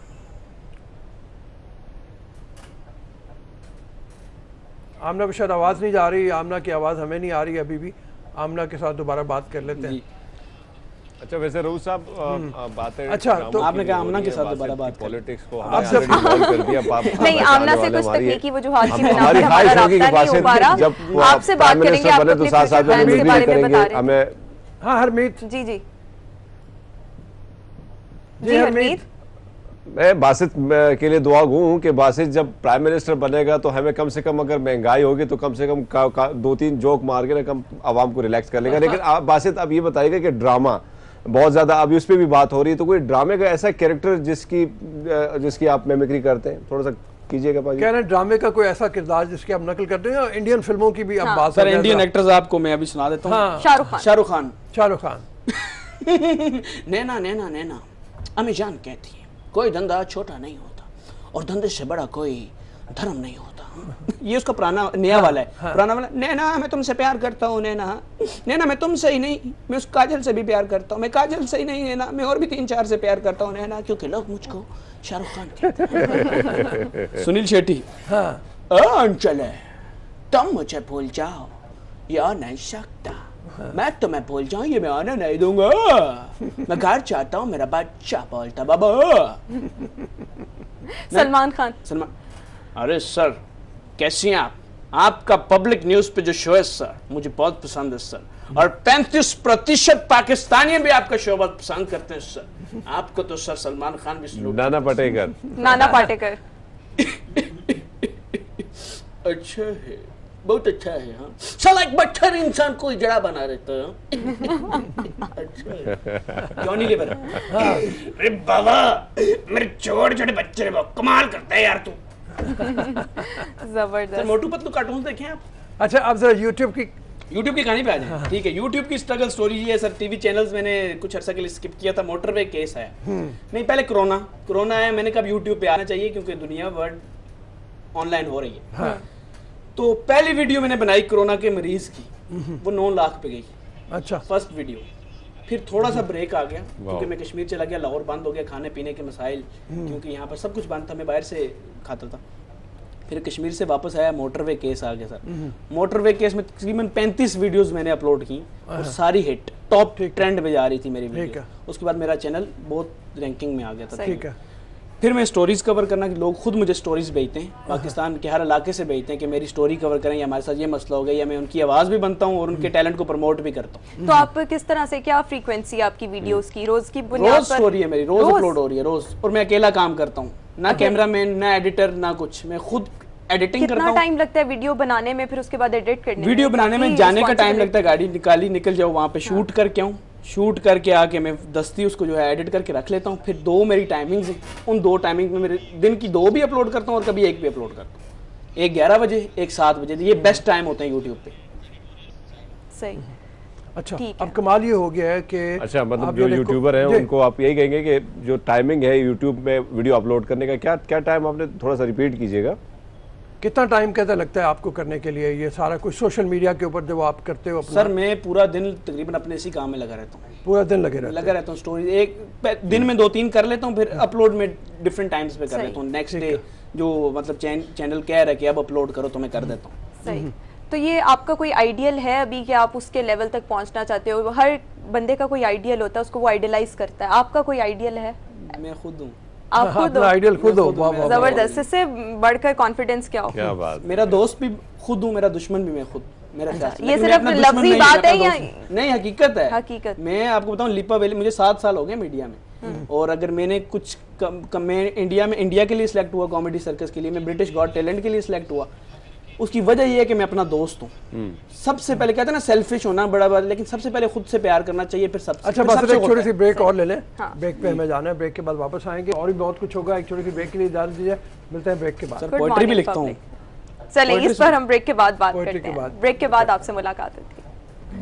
आमना को शायद आवाज़ नहीं जा रही, आमना की आवाज़ हमें नहीं आ रही अभी भी। आमना के साथ दोबारा बात कर लेते हैं। अच्छा, वैसे रऊफ साहब बातें, अच्छा, तो आपने कहा आमना के साथ दोबारा बात, पॉलिटिक्स को हमने ऑलरेडी इन्वॉल्व कर दिया। नहीं, आमना से कुछ तकनीकी वजूहात की वजह हमारी से ख्वाहिश हमारा होगी कि राब्ता नहीं हो पा रहा। जब आपसे बात करेंगे, आप बने तो साथ साथ में के बारे में बता रहे हमें। हाँ हरमीत जी जी जी हरमीत, मैं बासित के लिए दुआ गो हूँ कि बासित जब प्राइम मिनिस्टर बनेगा तो हमें कम से कम, अगर महंगाई होगी तो कम से कम 2-3 जोक मार के ना कम आवाम को रिलैक्स कर लेगा। लेकिन आप बासित अब ये बताइएगा कि ड्रामा बहुत ज़्यादा अभी उस पर भी बात हो रही है, तो कोई ड्रामे का ऐसा कैरेक्टर जिसकी आप मेमिक्री करते हैं, थोड़ा सा कीजिएगा। कह रहे हैं ड्रामे का कोई ऐसा किरदार जिसकी आप नकल करते हैं? इंडियन फिल्मों की भी अब बात सर, इंडियन एक्टर्स आपको मैं अभी सुना देता हूँ। शाहरुख खान। नैना नैना नैना अम्मी जान कहती है कोई धंधा छोटा नहीं होता और धंधे से बड़ा कोई धर्म नहीं होता। ये उसका पुराना नया वाला है। पुराना वाला, नैना मैं तुमसे प्यार करता हूँ, नैना मैं तुमसे ही नहीं, मैं उस काजल से भी प्यार करता हूँ, मैं काजल से ही नहीं नैना, मैं और भी 3-4 से प्यार करता हूँ नैना, क्योंकि लोग मुझको शाहरुख खान कहते हैं। सुनील शेट्टी। अंचले तुम मुझे भूल जाओ या नहीं सकता, मैं तुम्हें भूल जाऊं ये मैं आने नहीं दूंगा, मैं घर चाहता हूँ मेरा बच्चा बोलता बाबा। सलमान खान। अरे सर कैसी हैं आप? आपका पब्लिक न्यूज पे जो शो है सर मुझे बहुत पसंद है सर, और 35% पाकिस्तानी भी आपका शो बहुत पसंद करते हैं सर। आपको तो सर सलमान खान भी सलूट। नाना पाटेकर। अच्छा है, बहुत अच्छा है। हाँ, साला एक बच्चर इंसान को जड़ा बना रहता है। अच्छा जॉनी लीवर। अरे बाबा, मेरे छोटे छोटे बच्चे कमाल करते हैं यार तू। जबरदस्त। मोटू पतलू कार्टून देखें आप? अच्छा, अब जरा यूट्यूब की कहानी पे आ जाए। ठीक है, यूट्यूब की स्ट्रगल स्टोरी ये है सर। टीवी चैनल्स मैंने कुछ अर्सा के लिए स्किप किया था, मोटरवे केस आया। नहीं, पहले कोरोना आया, मैंने कहा यूट्यूब पे आना चाहिए क्योंकि दुनिया वर्ल्ड ऑनलाइन हो रही है। तो पहली वीडियो मैंने बनाई कोरोना के मरीज की, वो 9 लाख पे गई। अच्छा, फर्स्ट वीडियो। फिर थोड़ा सा ब्रेक आ गया क्योंकि मैं कश्मीर चला गया, लाहौर बंद हो गया, खाने पीने के मसाइल, क्योंकि यहाँ पर सब कुछ बंद था, मैं बाहर से खाता था। फिर कश्मीर से वापस आया, मोटरवे केस आ गया सर। मोटरवे केस में तकरीबन 35 वीडियोस मैंने अपलोड की और सारी हिट टॉप ट्रेंड में जा रही थी मेरी वीडियो। उसके बाद मेरा चैनल बहुत रैंकिंग में आ गया था। ठीक है। फिर मैं स्टोरीज कवर करना, कि लोग खुद मुझे स्टोरीज भेजते हैं, पाकिस्तान के हर इलाके से भेजते हैं कि मेरी स्टोरी कवर करें या हमारे साथ ये मसला हो गया, या मैं उनकी आवाज़ भी बनता हूँ और उनके टैलेंट को प्रमोट भी करता हूँ। तो आप किस तरह से, क्या फ्रीक्वेंसी आपकी वीडियोस की? रोज की बुनियाद पर स्टोरी है मेरी, रोज अपलोड हो रही है रोज, और मैं अकेला काम करता हूँ, ना कैमरामैन ना एडिटर ना कुछ, मैं खुद एडिटिंग करता हूँ। कितना टाइम लगता है वीडियो बनाने में, फिर उसके बाद एडिट करने में? वीडियो बनाने में जाने का टाइम लगता है, गाड़ी निकाली निकल जाओ वहाँ पे, शूट करके आऊँ, शूट करके आके मैं दस्ती उसको जो है एडिट करके रख लेता हूँ। फिर 2 मेरी टाइमिंग्स, उन 2 टाइमिंग में मेरे दिन की 2 भी अपलोड करता हूँ और कभी 1 भी अपलोड करता हूँ। एक 11 बजे, एक 7 बजे, ये बेस्ट टाइम होते हैं यूट्यूब पे। सही। अच्छा, अब कमाल ये हो गया है कि अच्छा, मतलब जो यूट्यूबर हैं उनको आप यही कहेंगे कि जो टाइमिंग है यूट्यूब में वीडियो अपलोड करने का, क्या टाइम आपने थोड़ा सा रिपीट कीजिएगा? कितना टाइम कहते लगता है आपको करने के लिए ये सारा कुछ सोशल मीडिया के ऊपर जब आप करते हो अपना? सर मैं पूरा दिन तकरीबन अपने इसी काम में लगा रहता हूँ, पूरा दिन लगा रहता हूँ। स्टोरी एक दिन में 2-3 कर लेता हूँ, फिर अपलोड में डिफरेंट टाइम्स पे कर लेता हूँ। नेक्स्ट डे जो मतलब चैनल कह रहा है कि अब अपलोड करो तो मैं कर देता हूँ। सही। तो ये आपका कोई आइडियल है अभी कि आप उसके लेवल तक पहुंचना चाहते हो? हर बंदे का कोई आइडियल होता है, उसको वो आइडियलाइज करता है। आपका कोई आइडियल है? मैं खुद हूँ। आप खुद हो? आइडियल खुद हो? जबरदस्त। इससे बढ़कर कॉन्फिडेंस क्या हो? क्या बात। मेरा दोस्त भी खुद हूँ, मेरा दुश्मन भी मैं खुद। मेरा ख्याल ये सिर्फ लफ्जी बात है या नहीं? हकीकत है। हकीकत। मैं आपको बताऊं, लिपा वैली मुझे 7 साल हो गए मीडिया में, और अगर मैंने कुछ मैं इंडिया के लिए सिलेक्ट हुआ कॉमेडी सर्कस के लिए, मैं ब्रिटिश गॉट टैलेंट के लिए सिलेक्ट हुआ, उसकी वजह ये है कि मैं अपना दोस्त हूँ। सबसे पहले कहते हैं ना सेल्फिश होना बड़ा बात, लेकिन सबसे पहले खुद से प्यार करना चाहिए, फिर सबसे। अच्छा बस एक छोटी सी ब्रेक और ले लें। ब्रेक पे हमें जाना है, ब्रेक के बाद वापस आएंगे और भी बहुत कुछ होगा। एक छोटी सी ब्रेक के लिए इजाजत दीजिए, मिलते हैं ब्रेक के बाद। सर पोएट्री भी लिखता हूँ। चलिए इस पर हम ब्रेक के बाद बात करते हैं। ब्रेक के बाद आपसे मुलाकात होती है।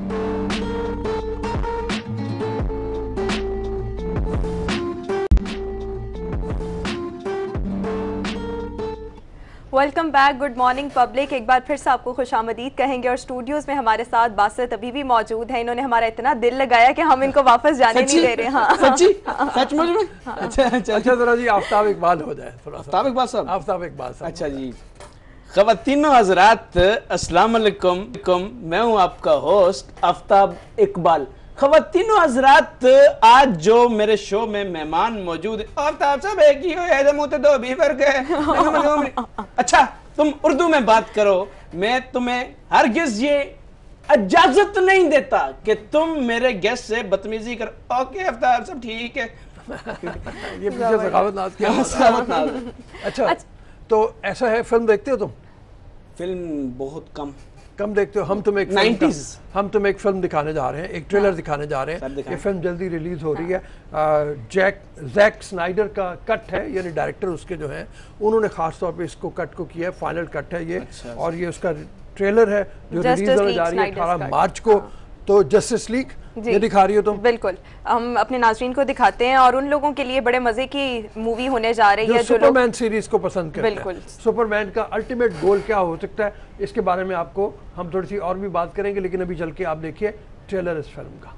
Welcome back, good morning public. एक बार फिर से आपको खुशामदीद कहेंगे और स्टूडियोज में हमारे साथ बासित अभी भी मौजूद है। इन्होंने हमारा इतना दिल लगाया कि हम इनको वापस जाने नहीं दे रहे। हाँ सच्ची सचमुच में? अच्छा जरा जी आफ्ताब इकबाल हो जाए थोड़ा सा। आफ्ताब इकबाल साहब। आफ्ताब इकबाल साहब। अच्छा जी। ख़वातीनो हज़रात अस्सलाम वालेकुम, मैं हूँ आपका होस्ट आफ्ताब इकबाल। ख़वातीनो हज़रात, आज जो मेरे शो में मेहमान मौजूद है, आफ्ताब साहब एक ही हो या मुँह दो भी फर्क है। अच्छा तुम उर्दू में बात करो, मैं तुम्हें हरगिज ये इजाजत नहीं देता कि तुम मेरे गेस्ट से बदतमीजी करो। ओके आफ्ताब साहब ठीक है। ये पीछे सखावत नाज किया। अच्छा तो ऐसा है, फिल्म देखते हो तुम? फिल्म बहुत कम देखते हो। हम तुम्हें एक फिल्म दिखाने जा रहे हैं, एक ट्रेलर दिखाने जा रहे हैं। ये फिल्म जल्दी रिलीज हो रही है। जैक स्नाइडर का कट है, यानी डायरेक्टर उसके जो हैं उन्होंने खास तौर पे इसको कट को किया है, फाइनल कट है ये। अच्छा। और ये उसका ट्रेलर है जो रिलीज होने जा रही है 18 मार्च को। तो जस्टिस लीग ये दिखा रही हो तुम? बिल्कुल, हम अपने नाज़रीन को दिखाते हैं और उन लोगों के लिए बड़े मजे की मूवी होने जा रही है जो सुपरमैन सीरीज को पसंद करते हैं। बिल्कुल। सुपरमैन का अल्टीमेट गोल क्या हो सकता है, इसके बारे में आपको हम थोड़ी सी और भी बात करेंगे, लेकिन अभी चल के आप देखिए ट्रेलर इस फिल्म का।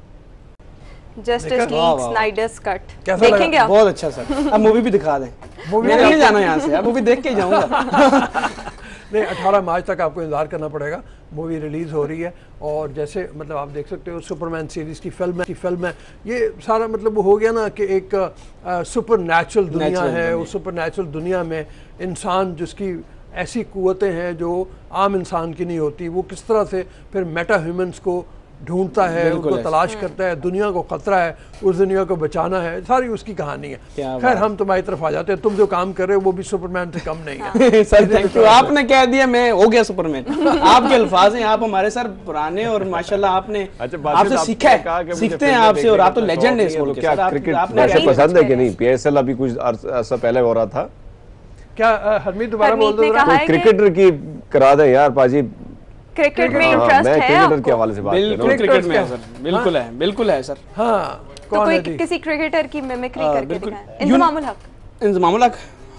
जस्टिस लीग स्नाइडर्स कट कैसा देखेंगे आप? बहुत अच्छा सर। अब मूवी भी दिखा दें। मूवी नहीं जाना यहाँ से, अब मूवी देख के जाऊंगा। नहीं, 18 मार्च तक आपको इंतजार करना पड़ेगा। मूवी रिलीज हो रही है और जैसे मतलब आप देख सकते हो सुपरमैन सीरीज की फिल्म है। ये सारा मतलब हो गया ना कि एक सुपर नेचुरल दुनिया है। उस सुपर नेचुरल दुनिया में इंसान जिसकी ऐसी कुव्वतें हैं जो आम इंसान की नहीं होती, वो किस तरह से फिर मेटा ह्यूमंस को ढूंढता है, उनको तलाश करता है। दुनिया को खतरा है, उस दुनिया को बचाना है, सारी उसकी कहानी है। खैर हम तुम्हारी तरफ आ जाते हैं। तुम जो काम कर रहे हो वो भी सुपरमैन से कम नहीं है। सर थैंक यू, आपने कह दिया मैं हो गया सुपरमैन। आपके अल्फाज हैं, आप हमारे सर पुराने और माशाल्लाह आपने आपसे सीखा है, सीखते हैं आपसे, और आप तो लेजेंड है इस मुल्क के। क्रिकेट आपने पसंद है कि नहीं? PSL अभी कुछ अर्सा पहले हो रहा था। क्या हरमीत दोबारा बोल दो? क्रिकेटर की करा दे यार पाजी। क्रिकेट में इंटरेस्ट है क्रिकेटर के हवाले से बात कर रहा हूं। बिल्कुल क्रिकेट में है सर, बिल्कुल है सर। हाँ तो कोई किसी क्रिकेटर की मिमिक्री करके दिखाएं। इंजमामुल हक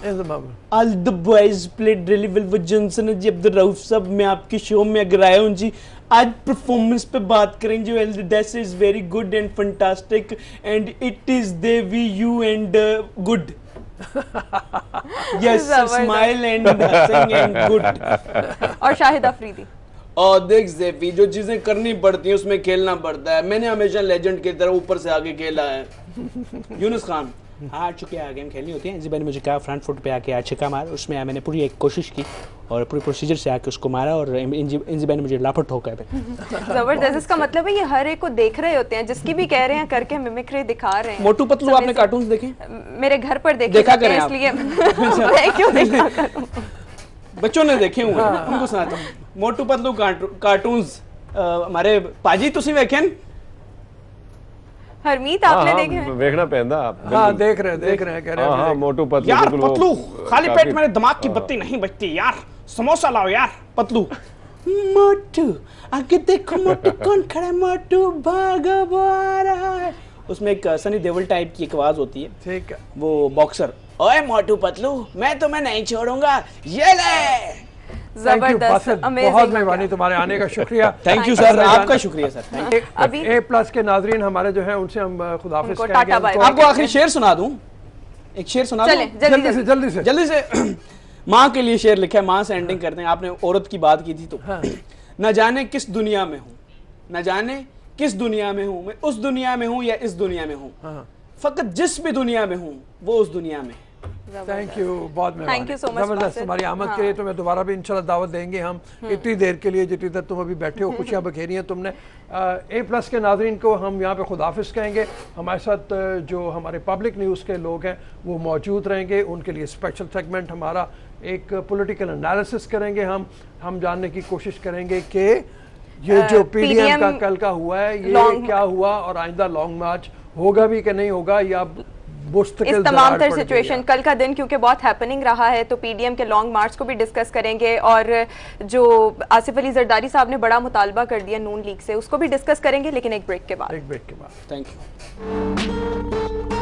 All the boys played really well with Johnson जी। अब्दुल रऊफ साहब, मैं आपके शो में अगर आया हूँ जी, आज परफॉर्मेंस पे बात करेंगे जो एल्डेस is very good and fantastic and it is दे वी यू and good. Yes, smile and हंसिंग एंड गुड। और शाहिद अफरीदी। और देख ज़ेफी, जो चीजें करनी पड़ती हैं उसमें खेलना पड़ता है। मैंने हमेशा लेजेंड की तरह ऊपर से आगे खेला है। यूनुस खान, हाँ चुके आ गेम खेलनी होती है। इंजी भाई ने मुझे कहा फ्रंट फुट पे आके छक्का मार, उसमें मैंने पूरी एक कोशिश की और पूरी प्रोसीजर से आके उसको मारा और इंजी भाई ने मुझे लापट ठोका है। जबरदस्त। इसका मतलब है ये हर एक को देख रहे होते हैं, जिसकी भी कह रहे हैं करके मिमिक्री दिखा रहे हैं। मोटू पतलू आपने कार्टून्स देखे? मेरे घर पर देखा करें आप। इसलिए मैं क्यों देखा करूं? बच्चों ने देखे हुए हैं, उनको सुनाता हूं। मोटू पतलू कार्टून्स हमारे पाजी तुसी वेखें? हरमीत आपने देखे हैं? देखना पैंदा आप। हाँ देख रहे हैं कह रहे हैं। हाँ मोटू पतलू। यार पतलू, खाली पेट मेरे दिमाग की बत्ती नहीं बचती यार, समोसा लाओ यार। पतलू, मोटू आगे देखो, मोटू कौन खड़ा है, मोटू भागा रहा है। उसमें एक सनी देओल टाइप की एक आवाज होती है। ठीक है। वो बॉक्सर, ओए मोटू पतलू मैं तुम्हें नहीं छोड़ूंगा, ये ले। जबरदस्त, amazing बहुत हो मेहरबानी गया। तुम्हारे आने का शुक्रिया। थैंक यू सर, आपका शुक्रिया सर। अभी A+ के नाजरीन हमारे जो हैं उनसे हम खुदाफिज उनको कहेंगे। टाटा बाय उनको- आपको आखिरी शेर सुना दूं, एक शेर सुना दूं? चलें जल्दी से जल्दी से माँ के लिए शेर लिखा है, माँ से एंडिंग करते हैं। आपने औरत की बात की थी तो न जाने किस दुनिया में हूँ, न जाने किस दुनिया में हूँ, मैं उस दुनिया में हूँ या इस दुनिया में हूँ, फकत जिस भी दुनिया में हूँ वो उस दुनिया में है। थैंक यू, बहुत मेहरबानी। Thank you so much, जबरदस्त, बासित। तुम्हारी आमद के लिए तुम्हें दोबारा भी इंशाल्लाह दावत देंगे हम इतनी देर के लिए जितनी देर तुम अभी बैठे हो, खुशियां बखेरी हैं तुमने। A+ के नाजरीन को हम यहाँ पे खुदाफिज कहेंगे। हमारे साथ जो हमारे पब्लिक न्यूज़ के लोग हैं वो मौजूद रहेंगे, उनके लिए स्पेशल सेगमेंट हमारा एक पॉलिटिकल एनालिसिस करेंगे। हम जानने की कोशिश करेंगे कि ये जो PDM का कल का हुआ है ये क्या हुआ और आइंदा लॉन्ग मार्च होगा भी कि नहीं होगा, या इस तमाम तर सिचुएशन कल का दिन क्योंकि बहुत हैपनिंग रहा है तो पीडीएम के लॉन्ग मार्च को भी डिस्कस करेंगे, और जो आसिफ अली जरदारी साहब ने बड़ा मुतालबा कर दिया नून लीग से उसको भी डिस्कस करेंगे, लेकिन एक ब्रेक के बाद। Thank you.